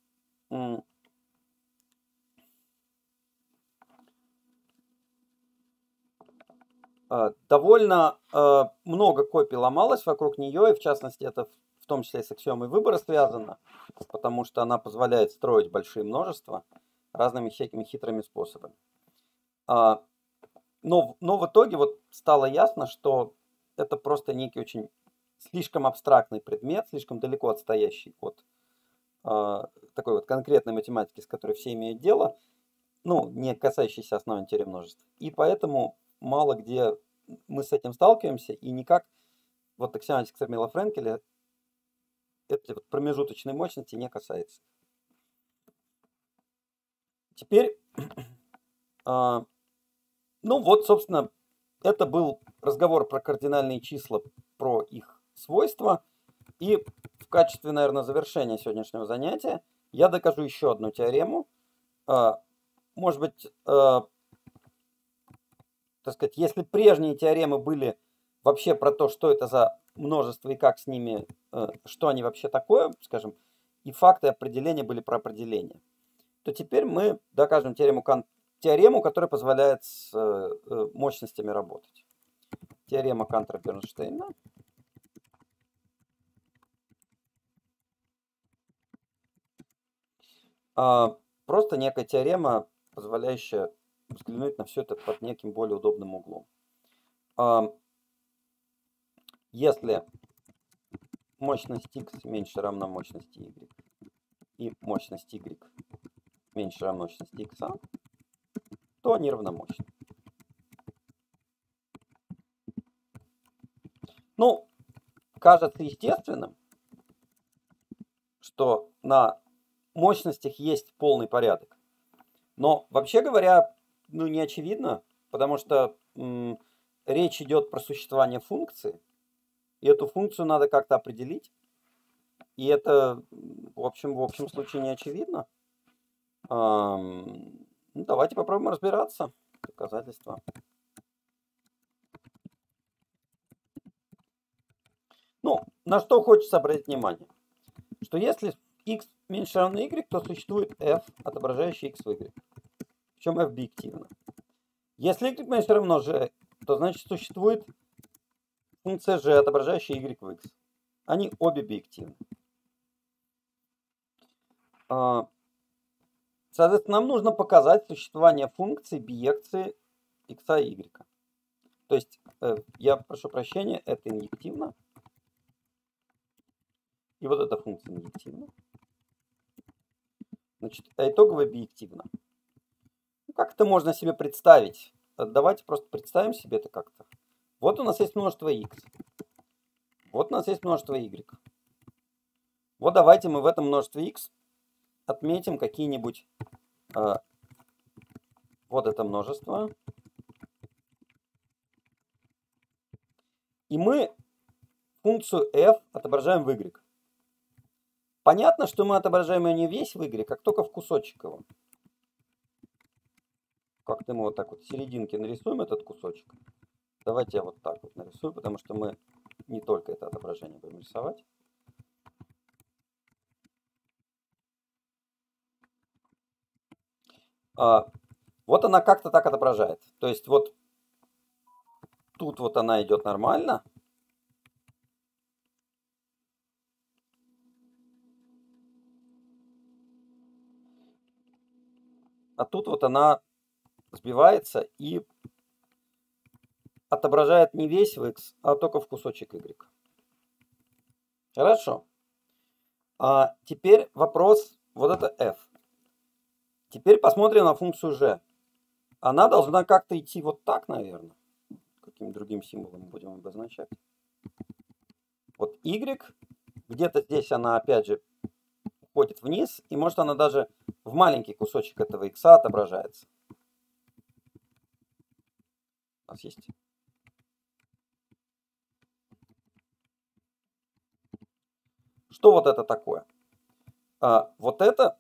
Довольно много копий ломалось вокруг нее, и в частности это в том числе и с аксиомой выбора связано, потому что она позволяет строить большие множества разными всякими хитрыми способами. Но, но в итоге вот стало ясно, что это просто некий очень слишком абстрактный предмет, слишком далеко отстоящий от такой вот конкретной математики, с которой все имеют дело, ну, не касающийся основной теории множеств. И поэтому мало где мы с этим сталкиваемся, и никак вот аксиоматика Сэмюэла Френкеля эти вот промежуточные мощности не касается. Теперь, э, ну вот, собственно, это был разговор про кардинальные числа, про их свойства. И в качестве, наверное, завершения сегодняшнего занятия я докажу еще одну теорему. Э, может быть, э, так сказать, если прежние теоремы были вообще про то, что это за множество и как с ними, что они вообще такое, скажем, и факты определения были про определение, то теперь мы докажем теорему, теорему, которая позволяет с мощностями работать. Теорема Кантера-Бернштейна. Просто некая теорема, позволяющая взглянуть на все это под неким более удобным углом. Если мощность x меньше равна мощности y и мощность y меньше равна мощности x, то они равномощны. Ну, кажется естественным, что на мощностях есть полный порядок. Но вообще говоря, ну не очевидно, потому что м, речь идет про существование функции, и эту функцию надо как-то определить. И это, в общем, в общем случае не очевидно. Эм, ну, давайте попробуем разбираться. Доказательства. Ну, на что хочется обратить внимание? Что если x меньше равно y, то существует f, отображающий x в y. Причем f биективно. Если y меньше равно g, то значит существует функция g, отображающая y в x. Они обе биективны. Соответственно, нам нужно показать существование функции биекции x и y. То есть, я прошу прощения, это инъективно. И вот эта функция инъективна. Значит, а итоговая биективна. Ну, как это можно себе представить? Давайте просто представим себе это как-то. Вот у нас есть множество x. Вот у нас есть множество y. Вот давайте мы в этом множестве x отметим какие-нибудь... Э, вот это множество. И мы функцию f отображаем в y. Понятно, что мы отображаем ее не весь в y, как только в кусочек его. Как-то мы вот так вот в серединке нарисуем этот кусочек. Давайте я вот так вот нарисую, потому что мы не только это отображение будем рисовать. А, Вот она как-то так отображает. То есть вот тут вот она идет нормально. А тут вот она сбивается и отображает не весь в x, а только в кусочек y. Хорошо. А теперь вопрос, вот это f. Теперь посмотрим на функцию g. Она должна как-то идти вот так, наверное. Каким другим символом будем обозначать. Вот y, где-то здесь она опять же уходит вниз, и может она даже в маленький кусочек этого x отображается. У нас есть. Что вот это такое? А, вот это,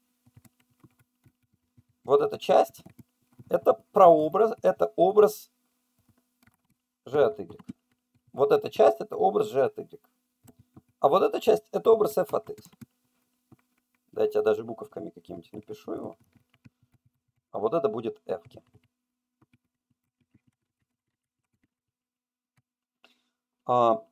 вот эта часть, это прообраз, это образ g от y. Вот эта часть, это образ g от y. А вот эта часть, это образ f от x. Дайте я даже буковками какими-нибудь напишу его. А вот это будет f. А,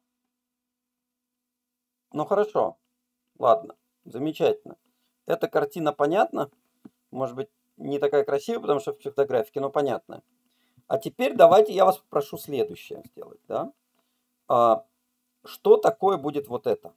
ну хорошо, ладно, замечательно. Эта картина понятна, может быть не такая красивая, потому что в фотографике, но понятная. А теперь давайте я вас попрошу следующее сделать. Да? А, что такое будет вот это?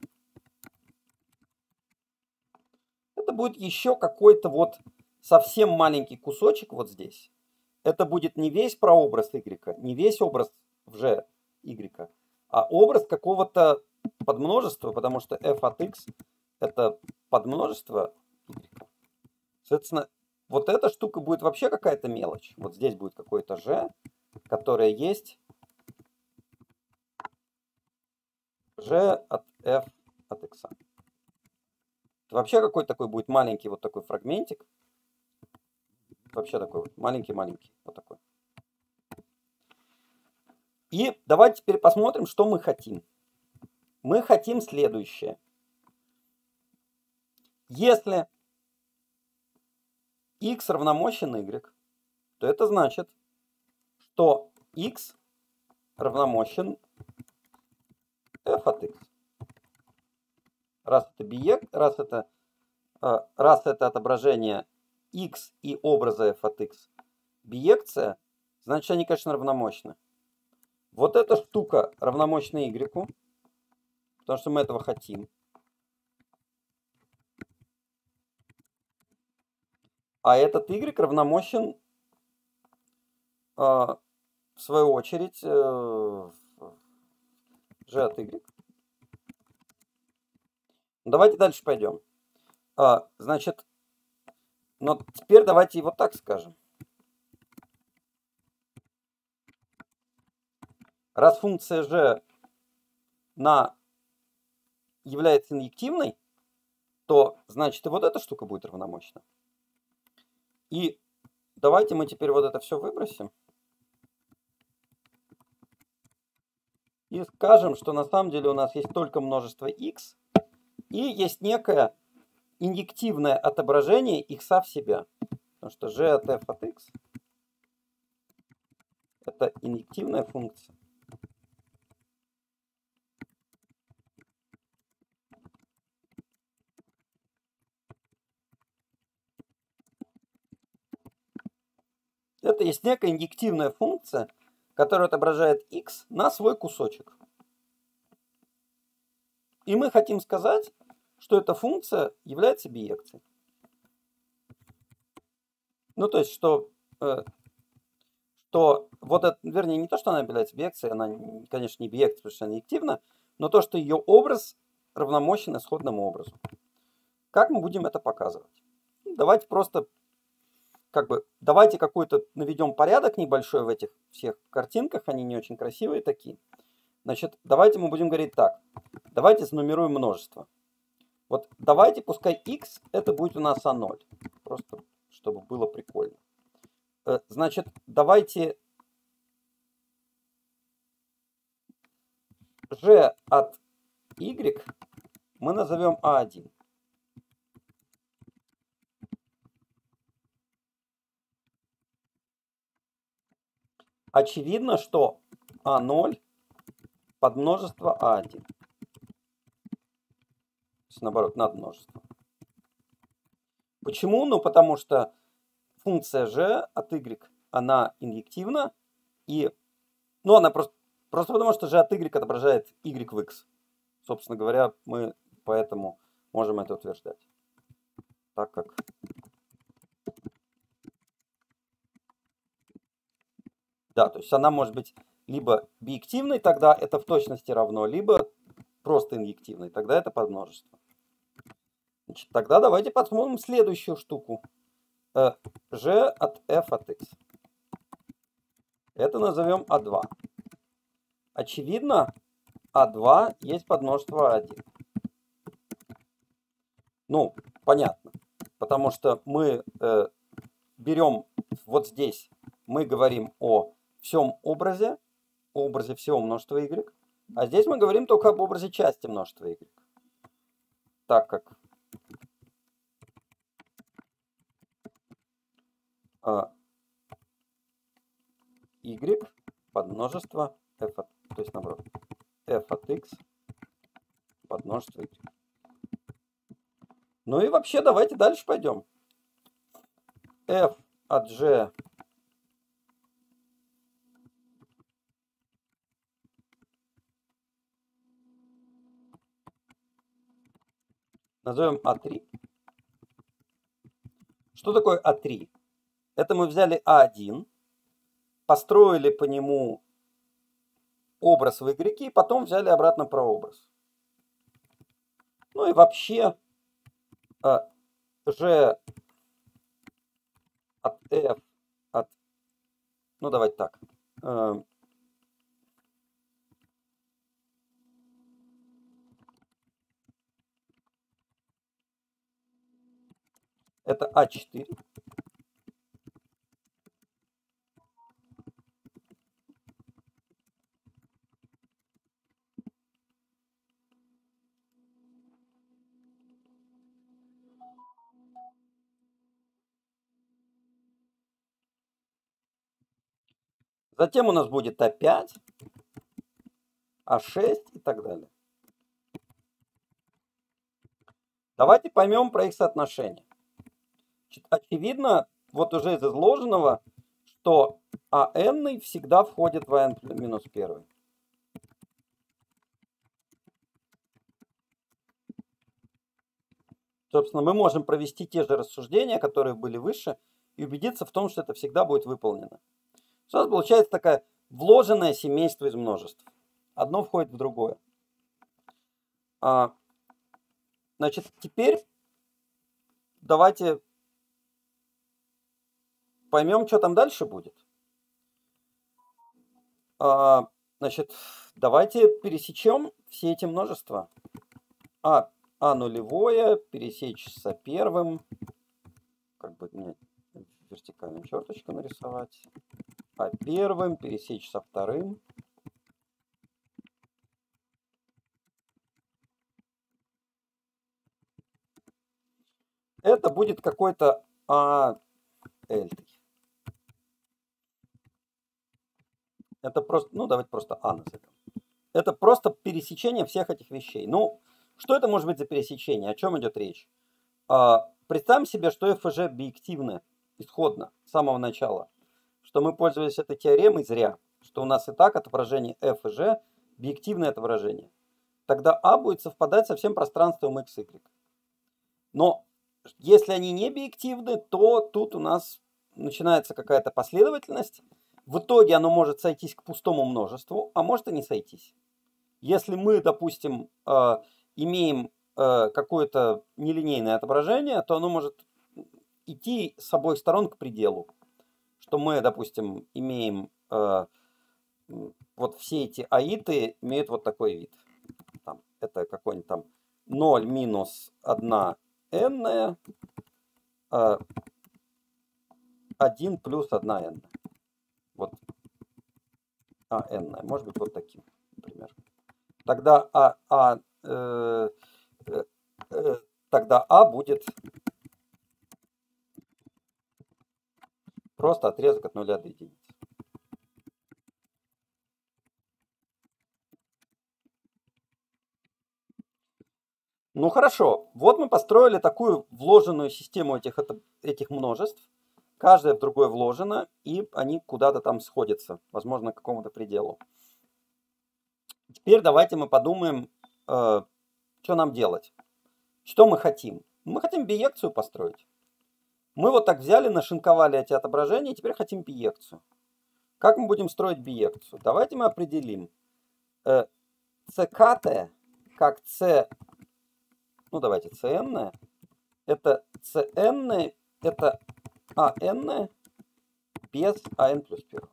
Это будет еще какой-то вот совсем маленький кусочек вот здесь. Это будет не весь прообраз y, не весь образ в g y, а образ какого-то подмножества, потому что f от x это подмножество y. Соответственно, вот эта штука будет вообще какая-то мелочь. Вот здесь будет какое-то g, которое есть g от f от x. Это вообще какой-то такой будет маленький вот такой фрагментик. Вообще такой вот маленький-маленький. Вот такой. И давайте теперь посмотрим, что мы хотим. Мы хотим следующее. Если x равномощен y, то это значит, что x равномощен f от x. Раз это биект, раз это, раз это отображение x и образа f от x биекция, значит они, конечно, равномощны. Вот эта штука равномощна y, потому что мы этого хотим. А этот y равномощен, в свою очередь, g от y. Давайте дальше пойдем. Значит, но теперь давайте вот так скажем. Раз функция g на является инъективной, то значит и вот эта штука будет равномощна. И давайте мы теперь вот это все выбросим. И скажем, что на самом деле у нас есть только множество x, и есть некое инъективное отображение x в себя. Потому что g от f от x это инъективная функция. Это есть некая инъективная функция, которая отображает x на свой кусочек. И мы хотим сказать, что эта функция является биекцией. Ну, то есть, что, э, что вот это, вернее, не то, что она является биекцией, она, конечно, не биекция, потому что она инъективна, но то, что ее образ равномощен исходному образу. Как мы будем это показывать? Давайте просто, как бы, давайте какой-то наведем порядок небольшой в этих всех картинках, они не очень красивые такие. Значит, давайте мы будем говорить так. Давайте занумеруем множество. Вот давайте, пускай x, это будет у нас а ноль. Просто, чтобы было прикольно. Значит, давайте g от y мы назовем а один. очевидно, что а ноль подмножество а один. То есть, наоборот, надмножество. Почему? Ну, потому что функция g от y, она инъективна, и, ну, она просто, просто потому что g от y отображает y в x. Собственно говоря, мы поэтому можем это утверждать. Так как... Да, то есть она может быть либо биективной, тогда это в точности равно, либо просто инъективной, тогда это подмножество. Значит, тогда давайте посмотрим следующую штуку. G от f от x. Это назовем а два. Очевидно, а два есть подмножество а один. Ну, понятно. Потому что мы э, берем вот здесь, мы говорим о всем образе, образе всего множества y. А здесь мы говорим только об образе части множества y. Так как а, y подмножество f от, то есть наоборот, f от x подмножество y. Ну и вообще давайте дальше пойдем. F от g назовем а три. Что такое а три? Это мы взяли а один, построили по нему образ в y, и потом взяли обратно прообраз. Ну и вообще g от f от... Ну давайте так. Это а четыре. Затем у нас будет а пять, а шесть и так далее. Давайте поймем про их соотношение. Очевидно, вот уже из изложенного, что АН всегда входит в АН минус один. Собственно, мы можем провести те же рассуждения, которые были выше, и убедиться в том, что это всегда будет выполнено. У нас получается такое вложенное семейство из множеств. Одно входит в другое. А, значит, теперь давайте поймем, что там дальше будет. А, значит, давайте пересечем все эти множества. А, а нулевое пересечь со первым. Как бы мне вертикальную черточку нарисовать. А первым пересечь со вторым. Это будет какой-то А L. Это просто, ну давайте просто А назовем. Это просто пересечение всех этих вещей. Ну, что это может быть за пересечение? О чем идет речь? А, представим себе, что f и g биективны исходно, с самого начала. Что мы пользовались этой теоремой зря. Что у нас и так отображение f и g биективное отображение. Тогда А будет совпадать со всем пространством x, y. Но если они не биективны, то тут у нас начинается какая-то последовательность. В итоге оно может сойтись к пустому множеству, а может и не сойтись. Если мы, допустим, э, имеем э, какое-то нелинейное отображение, то оно может идти с обоих сторон к пределу. Что мы, допустим, имеем э, вот все эти аиты имеют вот такой вид. Там, это какой-нибудь там ноль минус одна n, э, один плюс одна n. Вот а n, может быть вот таким, например. Тогда а, а, э, э, тогда а будет просто отрезок от нуля до единицы. Ну хорошо, вот мы построили такую вложенную систему этих, этих множеств. Каждое в другое вложено, и они куда-то там сходятся, возможно, к какому-то пределу. Теперь давайте мы подумаем, э, что нам делать. Что мы хотим? Мы хотим биекцию построить. Мы вот так взяли, нашинковали эти отображения, и теперь хотим биекцию. Как мы будем строить биекцию? Давайте мы определим э, ckт как c, ну давайте cn, это cn, это an без an плюс один.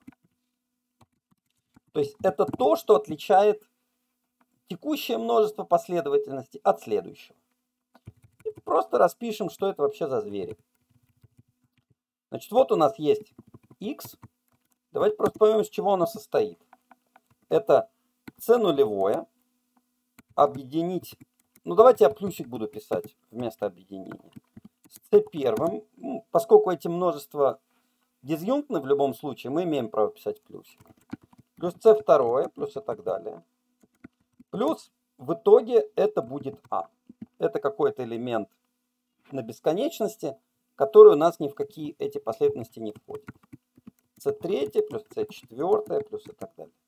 То есть это то, что отличает текущее множество последовательности от следующего. И просто распишем, что это вообще за звери. Значит, вот у нас есть x. Давайте просто поймем, из чего оно состоит. Это c нулевое объединить. Ну, давайте я плюсик буду писать вместо объединения. С c первым. Ну, поскольку эти множества дизъюнктны в любом случае, мы имеем право писать плюсик. Плюс c второе, плюс и так далее. Плюс в итоге это будет a. Это какой-то элемент на бесконечности, который у нас ни в какие эти последовательности не входит. c третье плюс c четвертое плюс и так далее.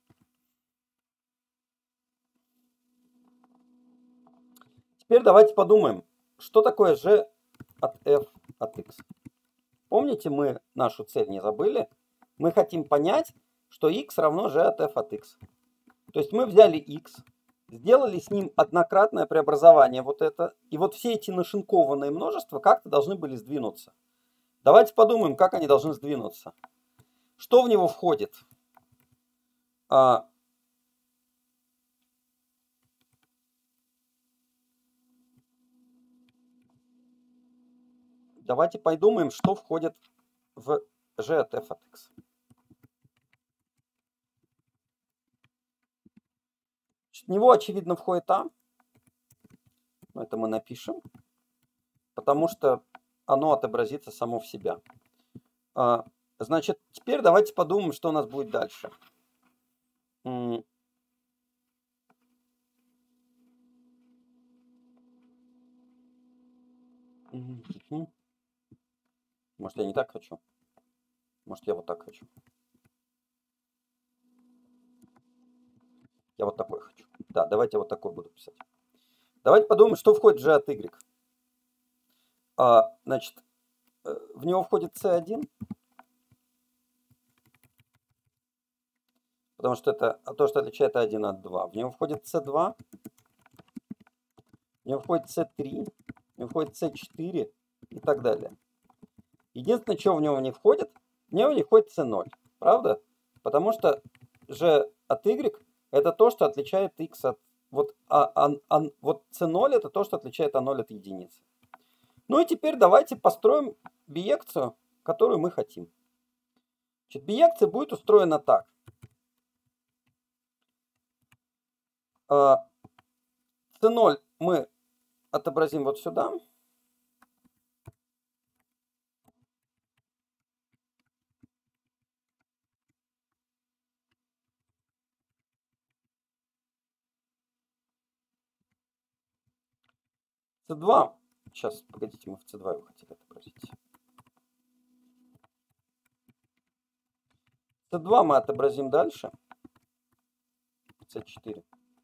Теперь давайте подумаем, что такое g от f от x. Помните, мы нашу цель не забыли? Мы хотим понять, что x равно g от f от x. То есть мы взяли x, сделали с ним однократное преобразование вот это, и вот все эти нашинкованные множества как-то должны были сдвинуться. Давайте подумаем, как они должны сдвинуться. Что в него входит? А, давайте подумаем, что входит в g от f от x. В него, очевидно, входит a. Но это мы напишем, потому что оно отобразится само в себя. А, значит, теперь давайте подумаем, что у нас будет дальше. Может, я не так хочу? Может, я вот так хочу? Я вот такой хочу. Да, давайте я вот такой буду писать. Давайте подумаем, что входит в g от y. А, значит, в него входит c один. Потому что это то, что отличает один от два. В него входит c два. В него входит c три. В него входит c четыре и так далее. Единственное, что в него не входит, в него не входит c ноль. Правда? Потому что g от y это то, что отличает x от... Вот, а, а, а, вот c ноль это то, что отличает a ноль от единицы. Ну и теперь давайте построим биекцию, которую мы хотим. Значит, биекция будет устроена так. c ноль мы отобразим вот сюда. c два. Сейчас, погодите, мы в c два его хотели отобразить. c два мы отобразим дальше. c четыре.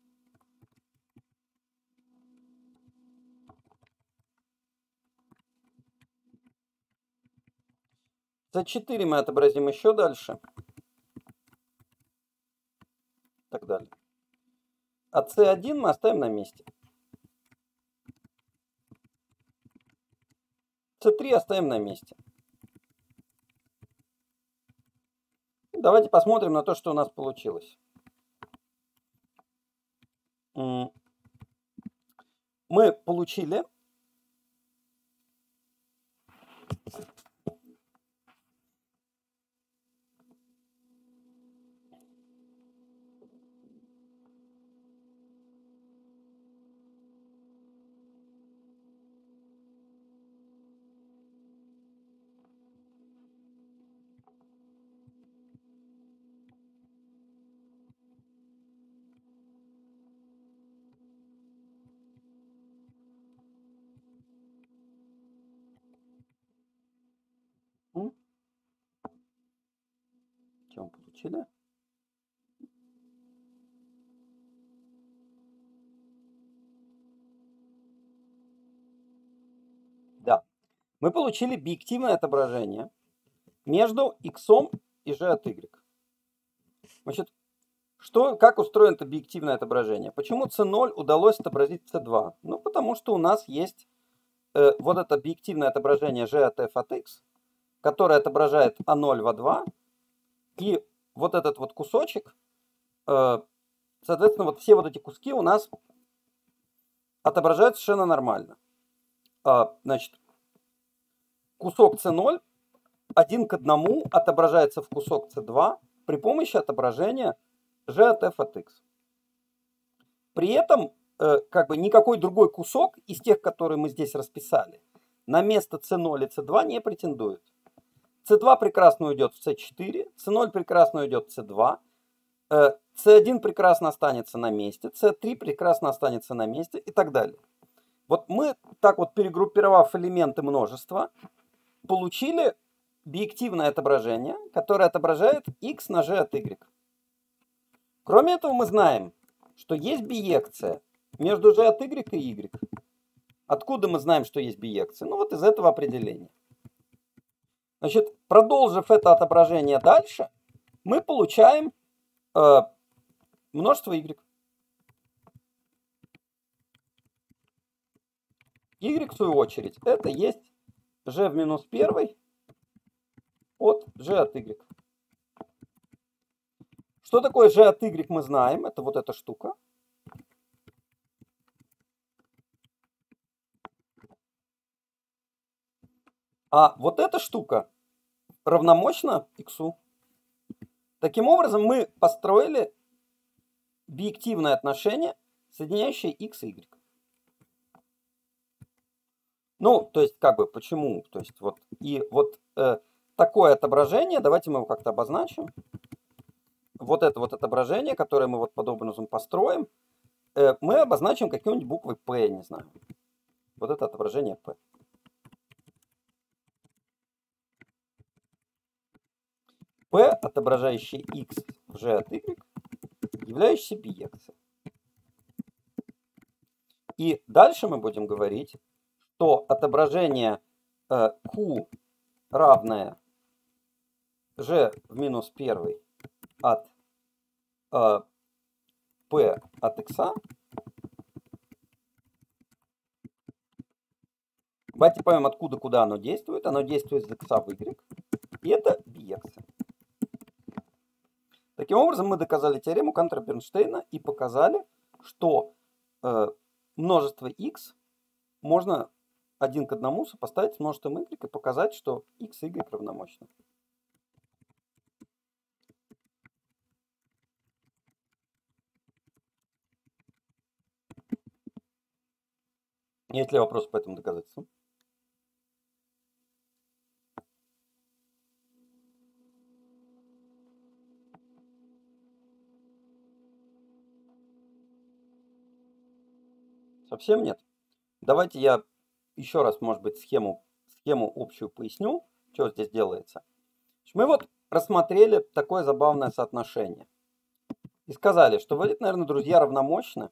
c четыре мы отобразим еще дальше. И так далее. А c один мы оставим на месте. c три оставим на месте. Давайте посмотрим на то, что у нас получилось. Мы получили получили? Да. Мы получили биективное отображение между x и g от y. Значит, что, как устроено это биективное отображение? Почему си ноль удалось отобразить си два? Ну, потому что у нас есть э, вот это биективное отображение g от f от x, которое отображает а ноль в а два, и вот этот вот кусочек, э, соответственно, вот все вот эти куски у нас отображают совершенно нормально. А, значит, кусок си ноль один к одному отображается в кусок си два при помощи отображения g от f от x. При этом э, как бы никакой другой кусок из тех, которые мы здесь расписали, на место си ноль и си два не претендует. си два прекрасно уйдет в си четыре, си ноль прекрасно уйдет в си два, э, си один прекрасно останется на месте, си три прекрасно останется на месте и так далее. Вот мы так вот, перегруппировав элементы множества, получили биективное отображение, которое отображает x на g от y. Кроме этого, мы знаем, что есть биекция между g от y и y. Откуда мы знаем, что есть биекция? Ну вот из этого определения. Значит, продолжив это отображение дальше, мы получаем э, множество y. Y, в свою очередь, это есть g в минус первой от g от y. Что такое g от y, мы знаем. Это вот эта штука. А вот эта штука равномощна x. Таким образом, мы построили биективное отношение, соединяющее x и y. Ну, то есть, как бы, почему? То есть, вот, и вот э, такое отображение, давайте мы его как-то обозначим. Вот это вот отображение, которое мы вот подобным образом построим, э, мы обозначим какой-нибудь буквой P, не знаю. Вот это отображение P. P, отображающее x в g от y, являющийся биекцией. И дальше мы будем говорить, что отображение э, Q равное g в минус первой от э, P от x. Давайте поймем, откуда куда оно действует. Оно действует из x в y. И это биекция. Таким образом, мы доказали теорему Кантера-Бернштейна и показали, что э, множество x можно один к одному сопоставить с множеством y и показать, что x и y равномощны. Есть ли вопросы по этому доказательству? Совсем нет? Давайте я еще раз, может быть, схему, схему общую поясню, что здесь делается. Мы вот рассмотрели такое забавное соотношение. И сказали, что вы, наверное, друзья, равномощны.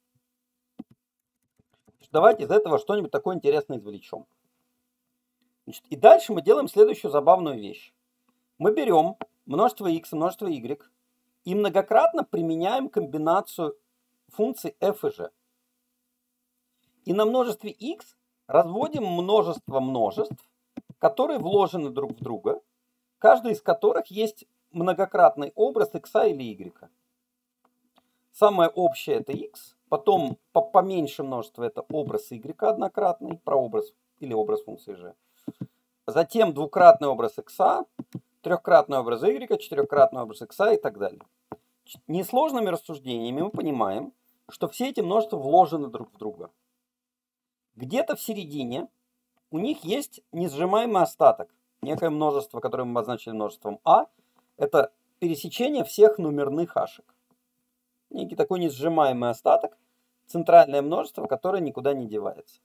Давайте из этого что-нибудь такое интересное извлечем. Значит, и дальше мы делаем следующую забавную вещь. Мы берем множество x и множество y и многократно применяем комбинацию функций f и g. И на множестве x разводим множество множеств, которые вложены друг в друга, каждый из которых есть многократный образ x или y. Самое общее это x, потом поменьше множество это образ y однократный, прообраз или образ функции g. Затем двукратный образ x, трехкратный образ y, четырехкратный образ x и так далее. Несложными рассуждениями мы понимаем, что все эти множества вложены друг в друга. Где-то в середине у них есть несжимаемый остаток, некое множество, которое мы обозначили множеством а, это пересечение всех номерных ашек. Некий такой несжимаемый остаток, центральное множество, которое никуда не девается.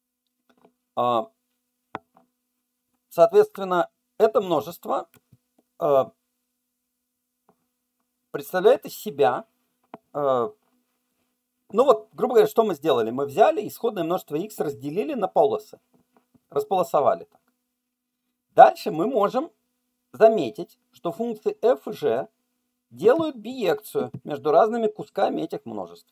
Соответственно, это множество э, представляет из себя, э, ну вот, грубо говоря, что мы сделали? Мы взяли исходное множество x, разделили на полосы, располосовали так. Дальше мы можем заметить, что функции f и g делают биекцию между разными кусками этих множеств.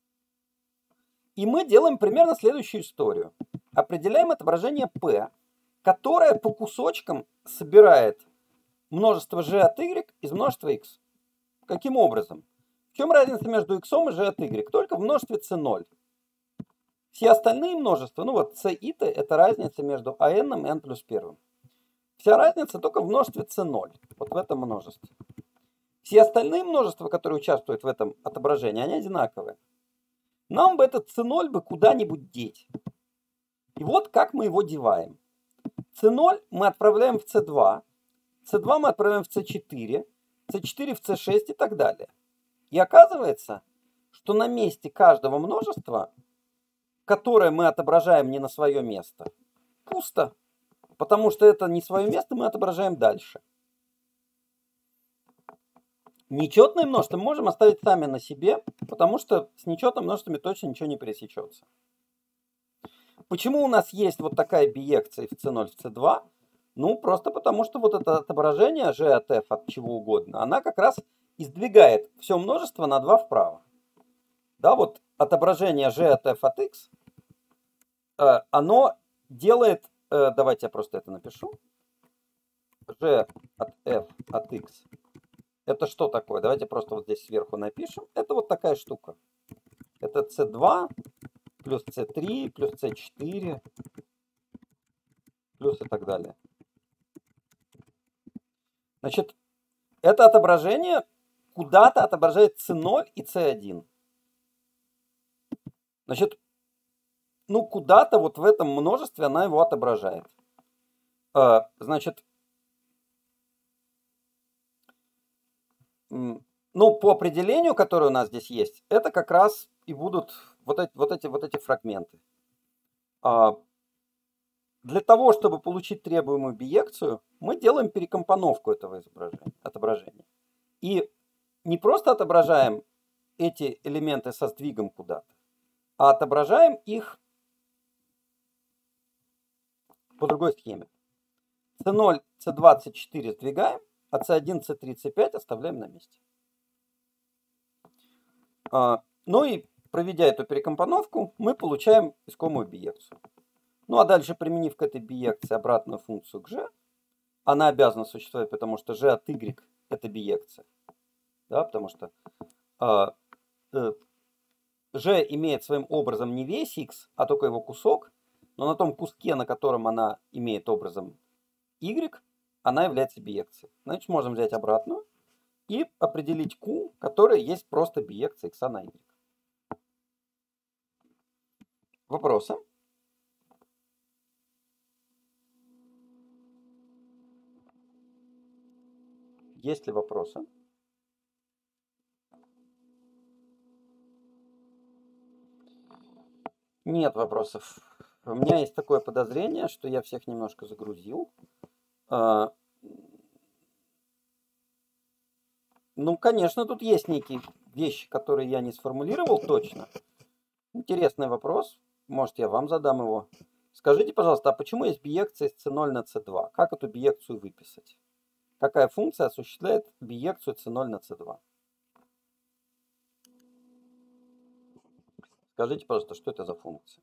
И мы делаем примерно следующую историю. Определяем отображение p, которое по кусочкам собирает множество g от y из множества x. Каким образом? В чем разница между x и g от y? Только в множестве c ноль. Все остальные множества, ну вот c и t, это разница между an и n плюс один. Вся разница только в множестве c ноль, вот в этом множестве. Все остальные множества, которые участвуют в этом отображении, они одинаковые. Нам бы этот c ноль бы куда-нибудь деть. И вот как мы его деваем. c ноль мы отправляем в c два, c два мы отправляем в c четыре, c четыре в c шесть и так далее. И оказывается, что на месте каждого множества, которое мы отображаем не на свое место, пусто. Потому что это не свое место мы отображаем дальше. Нечетное множество мы можем оставить сами на себе, потому что с нечетными множествами точно ничего не пересечется. Почему у нас есть вот такая биекция в c ноль, в c два? Ну, просто потому что вот это отображение g от f от чего угодно, она как раз издвигает все множество на два вправо. Да, вот отображение g от f от x, э, оно делает, э, давайте я просто это напишу, g от f от x. Это что такое? Давайте просто вот здесь сверху напишем. Это вот такая штука. Это c два плюс c три плюс c четыре плюс и так далее. Значит, это отображение куда-то отображает c ноль и c один. Значит, ну куда-то вот в этом множестве она его отображает. Значит, ну, по определению, которое у нас здесь есть, это как раз и будут вот эти вот эти, вот эти фрагменты. Для того, чтобы получить требуемую биекцию, мы делаем перекомпоновку этого изображения, отображения. И не просто отображаем эти элементы со сдвигом куда-то, а отображаем их по другой схеме. c ноль, c два, c четыре сдвигаем, а c один, c три, c пять оставляем на месте. Ну и проведя эту перекомпоновку, мы получаем искомую биекцию. Ну а дальше, применив к этой биекции обратную функцию к g, она обязана существовать, потому что g от y это биекция. Да, потому что э, э, g имеет своим образом не весь x, а только его кусок, но на том куске, на котором она имеет образом y, она является биекцией. Значит, можем взять обратную и определить q, которая есть просто биекция x на y. Вопросы? Есть ли вопросы? Нет вопросов. У меня есть такое подозрение, что я всех немножко загрузил. Ну, конечно, тут есть некие вещи, которые я не сформулировал точно. Интересный вопрос. Может, я вам задам его. Скажите, пожалуйста, а почему есть биекция из c ноль на c два? Как эту биекцию выписать? Какая функция осуществляет биекцию c ноль на c два? Скажите, пожалуйста, что это за функция?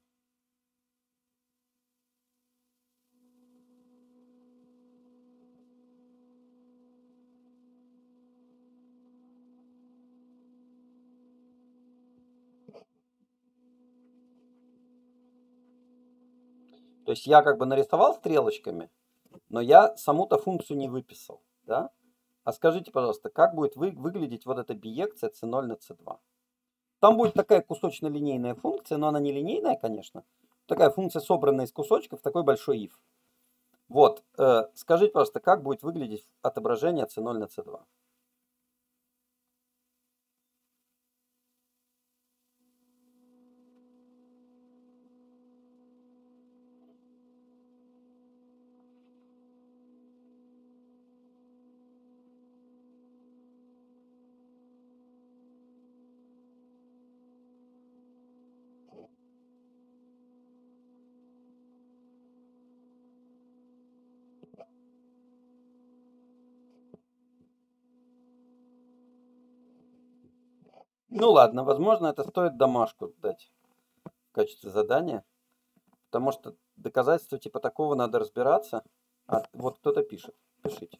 То есть я как бы нарисовал стрелочками, но я саму-то функцию не выписал. Да? А скажите, пожалуйста, как будет вы, выглядеть вот эта биекция c ноль на c два? Там будет такая кусочно-линейная функция, но она не линейная, конечно. Такая функция, собранная из кусочков, такой большой if. Вот, э, скажите, пожалуйста, как будет выглядеть отображение c ноль на c два? Ну ладно, возможно, это стоит домашку дать в качестве задания. Потому что доказательства типа такого надо разбираться. А вот кто-то пишет. Пишите.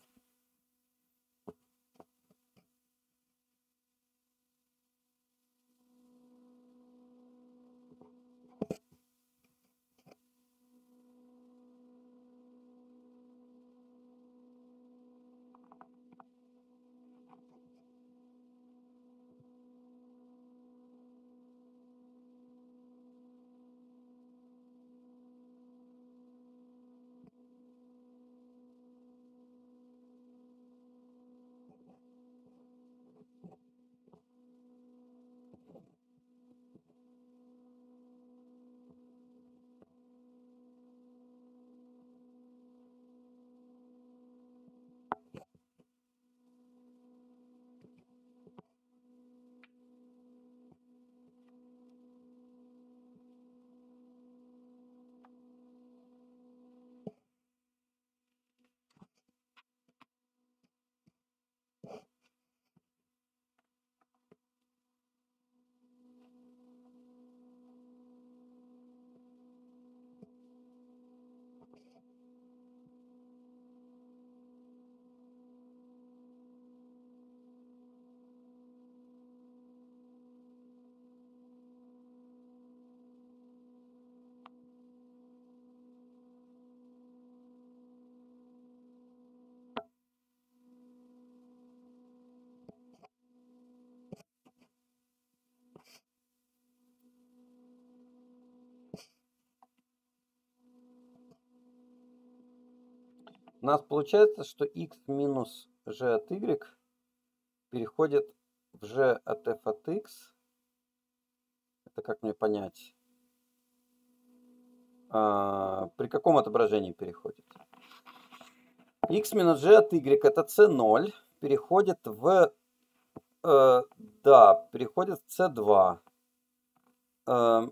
У нас получается, что x минус g от y переходит в g от f от x. Это как мне понять? А, при каком отображении переходит? X минус g от y это c ноль переходит в... Э, да, переходит в c два. Э,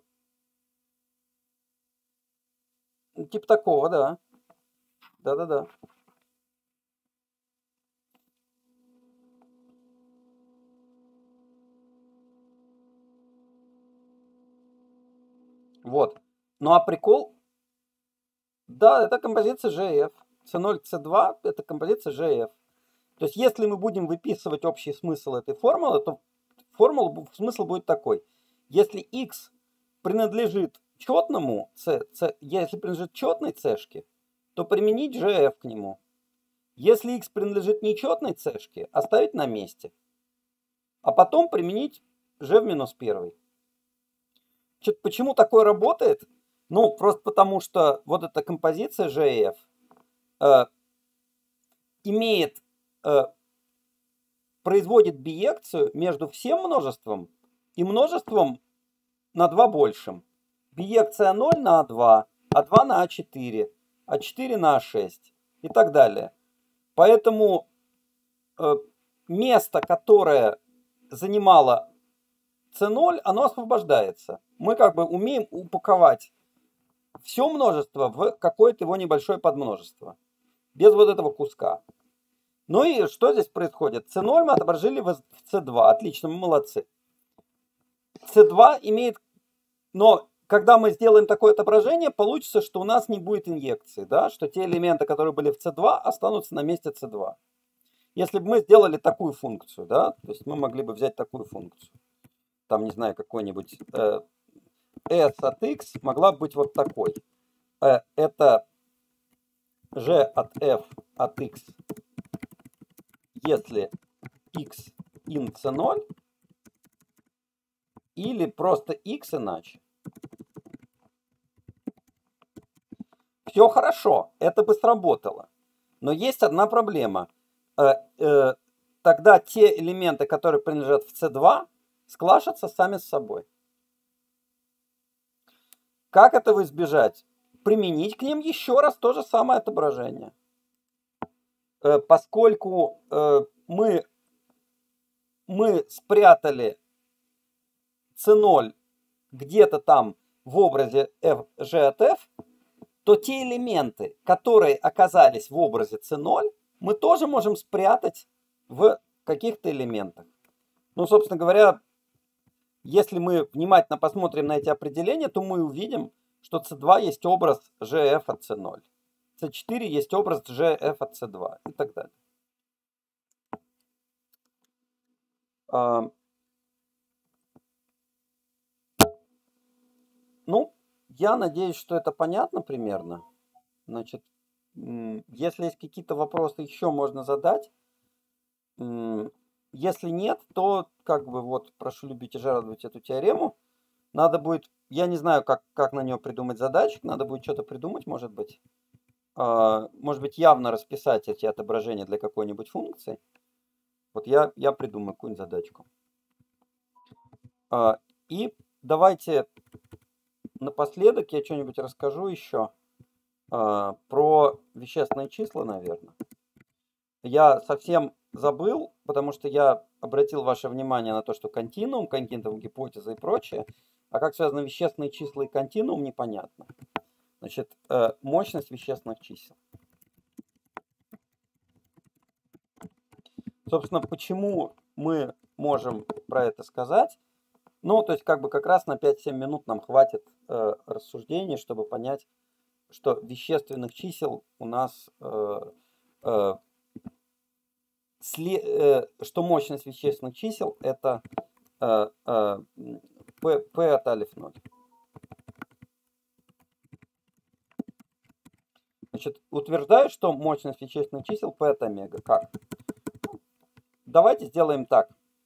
типа такого, да. Да-да-да. Вот. Ну а прикол... Да, это композиция джи эф. си ноль, си два это композиция джи эф. То есть если мы будем выписывать общий смысл этой формулы, то формула, смысл будет такой. Если x принадлежит четному c, c, если принадлежит четной c-шке, то применить джи эф к нему. Если x принадлежит нечетной c-шке, оставить на месте. А потом применить g в минус первый. Почему такое работает? Ну, просто потому что вот эта композиция джи эф э, имеет, э, производит биекцию между всем множеством и множеством на два большим. Биекция ноль на а два, а два на а четыре, а четыре на а шесть и так далее. Поэтому э, место, которое занимало си ноль, оно освобождается. Мы как бы умеем упаковать все множество в какое-то его небольшое подмножество. Без вот этого куска. Ну и что здесь происходит? си ноль мы отобразили в си два. Отлично, мы молодцы. си два имеет... Но когда мы сделаем такое отображение, получится, что у нас не будет инъекции. Да? Что те элементы, которые были в си два, останутся на месте си два. Если бы мы сделали такую функцию, да, то есть мы могли бы взять такую функцию. Там, не знаю, какой-нибудь э, s от x могла быть вот такой. Э, это g от f от x, если x in си ноль, или просто x иначе. Все хорошо, это бы сработало. Но есть одна проблема. Э, э, тогда те элементы, которые принадлежат в си два, склашатся сами с собой. Как этого избежать? Применить к ним еще раз то же самое отображение. Э, поскольку э, мы, мы спрятали си ноль где-то там в образе f, g от f, то те элементы, которые оказались в образе си ноль, мы тоже можем спрятать в каких-то элементах. Ну, собственно говоря, если мы внимательно посмотрим на эти определения, то мы увидим, что си два есть образ джи эф от си ноль. си четыре есть образ джи эф от си два и так далее. А, ну, я надеюсь, что это понятно примерно. Значит, если есть какие-то вопросы еще можно задать. Если нет, то как бы вот прошу любить и жаловать эту теорему. Надо будет, я не знаю, как, как на нее придумать задачек, надо будет что-то придумать, может быть. А, может быть, явно расписать эти отображения для какой-нибудь функции. Вот я, я придумаю какую-нибудь задачку. А, и давайте напоследок я что-нибудь расскажу еще а, про вещественные числа, наверное. Я совсем забыл, потому что я обратил ваше внимание на то, что континуум, континуум гипотеза и прочее, а как связаны вещественные числа и континуум, непонятно. Значит, мощность вещественных чисел. Собственно, почему мы можем про это сказать? Ну, то есть, как бы как раз на пять-семь минут нам хватит э, рассуждений, чтобы понять, что вещественных чисел у нас, э, э, сли, э, что мощность вещественных чисел это э, э, P, P от алиф ноль. Значит, утверждаю, что мощность вещественных чисел P от омега. Как? Давайте сделаем так.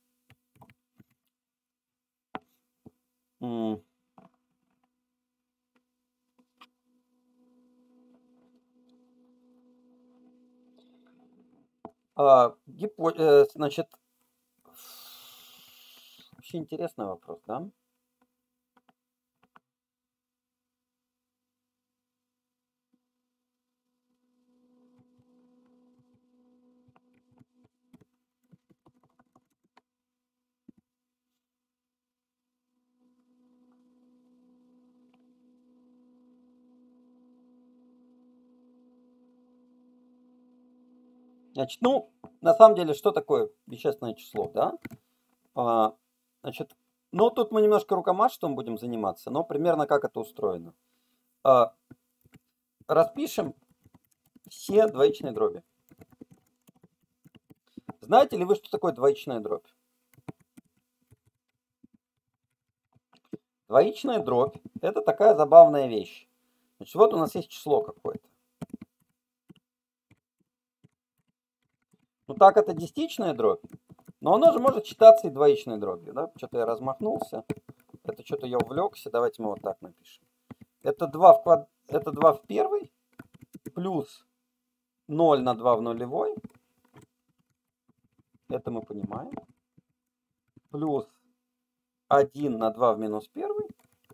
А, гипо... Значит, очень интересный вопрос, да? Значит, ну, на самом деле, что такое вещественное число, да? А, значит, ну, тут мы немножко рукомашеством будем заниматься, но примерно как это устроено. А, распишем все двоичные дроби. Знаете ли вы, что такое двоичная дробь? Двоичная дробь – это такая забавная вещь. Значит, вот у нас есть число какое-то. Ну так это десятичная дробь, но оно же может читаться и двоичной дробью. Да? Что-то я размахнулся, это что-то я увлекся. Давайте мы вот так напишем. Это два в, квад... это два в первой плюс ноль на два в нулевой. Это мы понимаем. Плюс один на два в минус первый.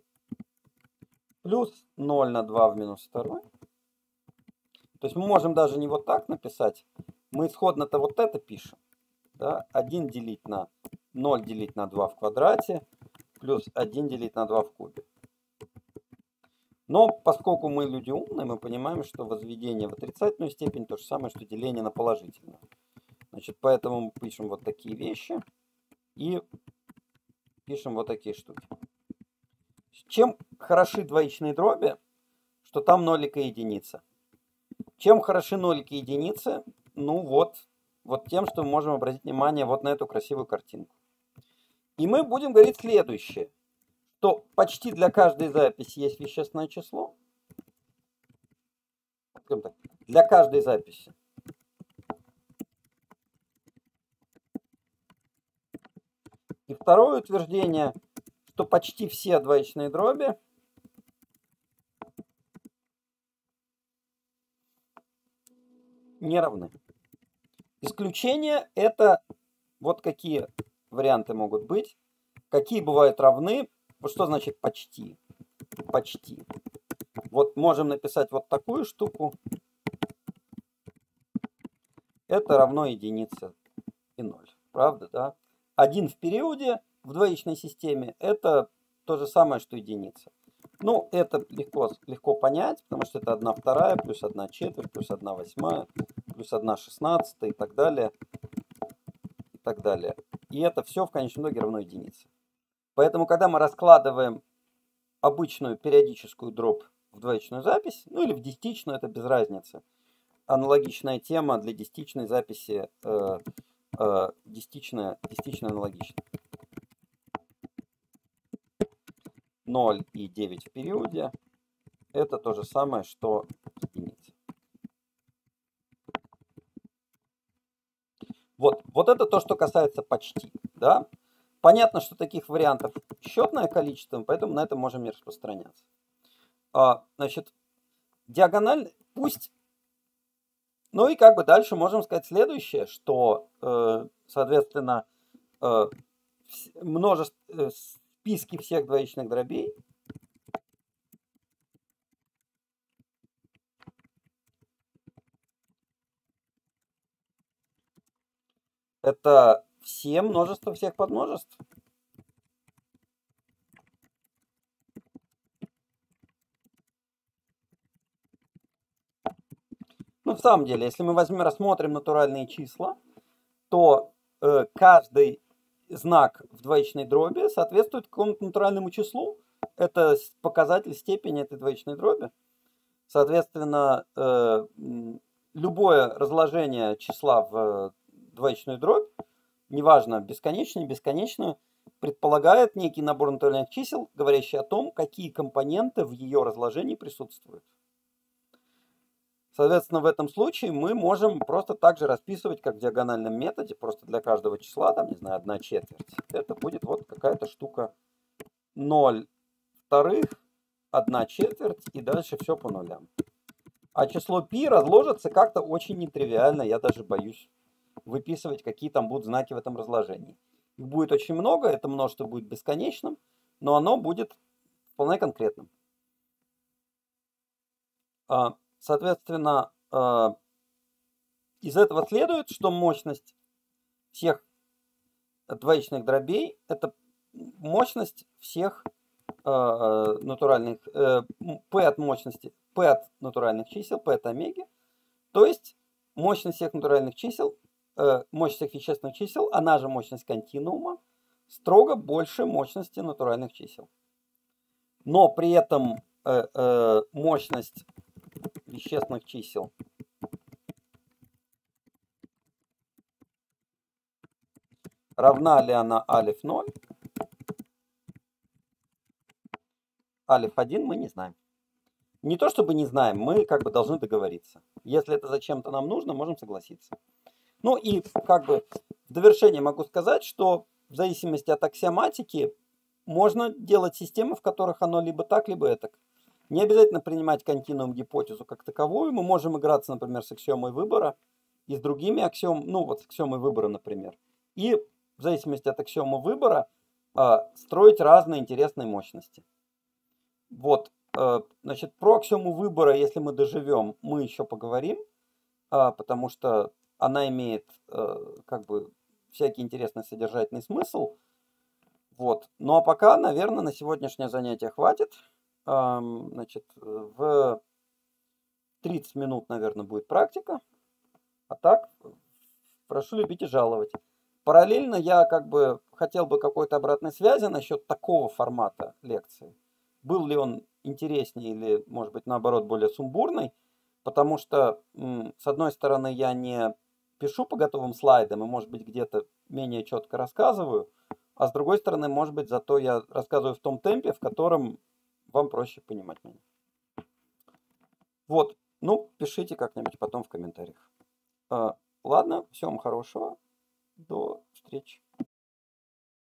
Плюс ноль на два в минус второй. То есть мы можем даже не вот так написать. Мы исходно-то вот это пишем. Да? один делить на ноль делить на два в квадрате. Плюс один делить на два в кубе. Но поскольку мы люди умные, мы понимаем, что возведение в отрицательную степень то же самое, что деление на положительную. Значит, поэтому мы пишем вот такие вещи. И пишем вот такие штуки. Чем хороши двоичные дроби? Что там нолик и единица. Чем хороши нолики и единицы? Ну вот, вот тем, что мы можем обратить внимание вот на эту красивую картинку. И мы будем говорить следующее. Что почти для каждой записи есть вещественное число. Для каждой записи. И второе утверждение, что почти все двоичные дроби не равны. Исключение это вот какие варианты могут быть. Какие бывают равны. Что значит почти? Почти. Вот можем написать вот такую штуку. Это равно единице и ноль. Правда, да? один в периоде в двоичной системе это то же самое, что единица. Ну, это легко, легко понять, потому что это одна вторая, плюс одна четверть, плюс одна восьмая, плюс одна шестнадцатая и так далее. И так далее. И это все в конечном итоге равно единице. Поэтому, когда мы раскладываем обычную периодическую дробь в двоичную запись, ну или в десятичную, это без разницы. Аналогичная тема для десятичной записи, э, э, десятичная, десятичная аналогичная. ноль и девять в периоде — это то же самое, что единица. Вот, вот это то, что касается почти. Да? Понятно, что таких вариантов счетное количество, поэтому на это можем не распространяться. А, значит, диагональ пусть... Ну и как бы дальше можем сказать следующее, что, э, соответственно, э, множество, э, списки всех двоичных дробей это все множества всех подмножеств. Ну, в самом деле, если мы возьмем, рассмотрим натуральные числа, то э, каждый знак в двоичной дроби соответствует какому-то натуральному числу. Это показатель степени этой двоичной дроби. Соответственно, э, любое разложение числа в двоичную дробь, неважно, бесконечную, бесконечную, предполагает некий набор натуральных чисел, говорящий о том, какие компоненты в ее разложении присутствуют. Соответственно, в этом случае мы можем просто так же расписывать, как в диагональном методе, просто для каждого числа, там, не знаю, одна четверть. Это будет вот какая-то штука ноль вторых, одна четверть, и дальше все по нулям. А число π разложится как-то очень нетривиально, я даже боюсь выписывать, какие там будут знаки в этом разложении. Их будет очень много, это множество будет бесконечным, но оно будет вполне конкретным. Соответственно, из этого следует, что мощность всех двоичных дробей – это мощность всех натуральных, p от мощности, p от натуральных чисел, p от омеги, то есть мощность всех натуральных чисел, мощность всех вещественных чисел, она же мощность континуума, строго больше мощности натуральных чисел. Но при этом мощность вещественных чисел равна ли она алиф ноль? Алиф один мы не знаем. Не то чтобы не знаем, мы как бы должны договориться. Если это зачем-то нам нужно, можем согласиться. Ну и как бы в довершение могу сказать, что в зависимости от аксиоматики можно делать системы, в которых оно либо так, либо этак. Не обязательно принимать континуум гипотезу как таковую. Мы можем играться, например, с аксиомой выбора и с другими аксиомами, ну вот с аксиомой выбора, например. И в зависимости от аксиомы выбора строить разные интересные мощности. Вот, значит, про аксиому выбора, если мы доживем, мы еще поговорим, потому что она имеет как бы всякий интересный содержательный смысл. Вот. Ну а пока, наверное, на сегодняшнее занятие хватит. Значит, в тридцать минут, наверное, будет практика. А так, прошу любить и жаловать. Параллельно я как бы хотел бы какой-то обратной связи насчет такого формата лекции. Был ли он интереснее или, может быть, наоборот, более сумбурный. Потому что, с одной стороны, я не пишу по готовым слайдам и, может быть, где-то менее четко рассказываю. А с другой стороны, может быть, зато я рассказываю в том темпе, в котором вам проще понимать меня. Вот, ну, пишите как-нибудь потом в комментариях. Ладно, всем хорошего, до встречи.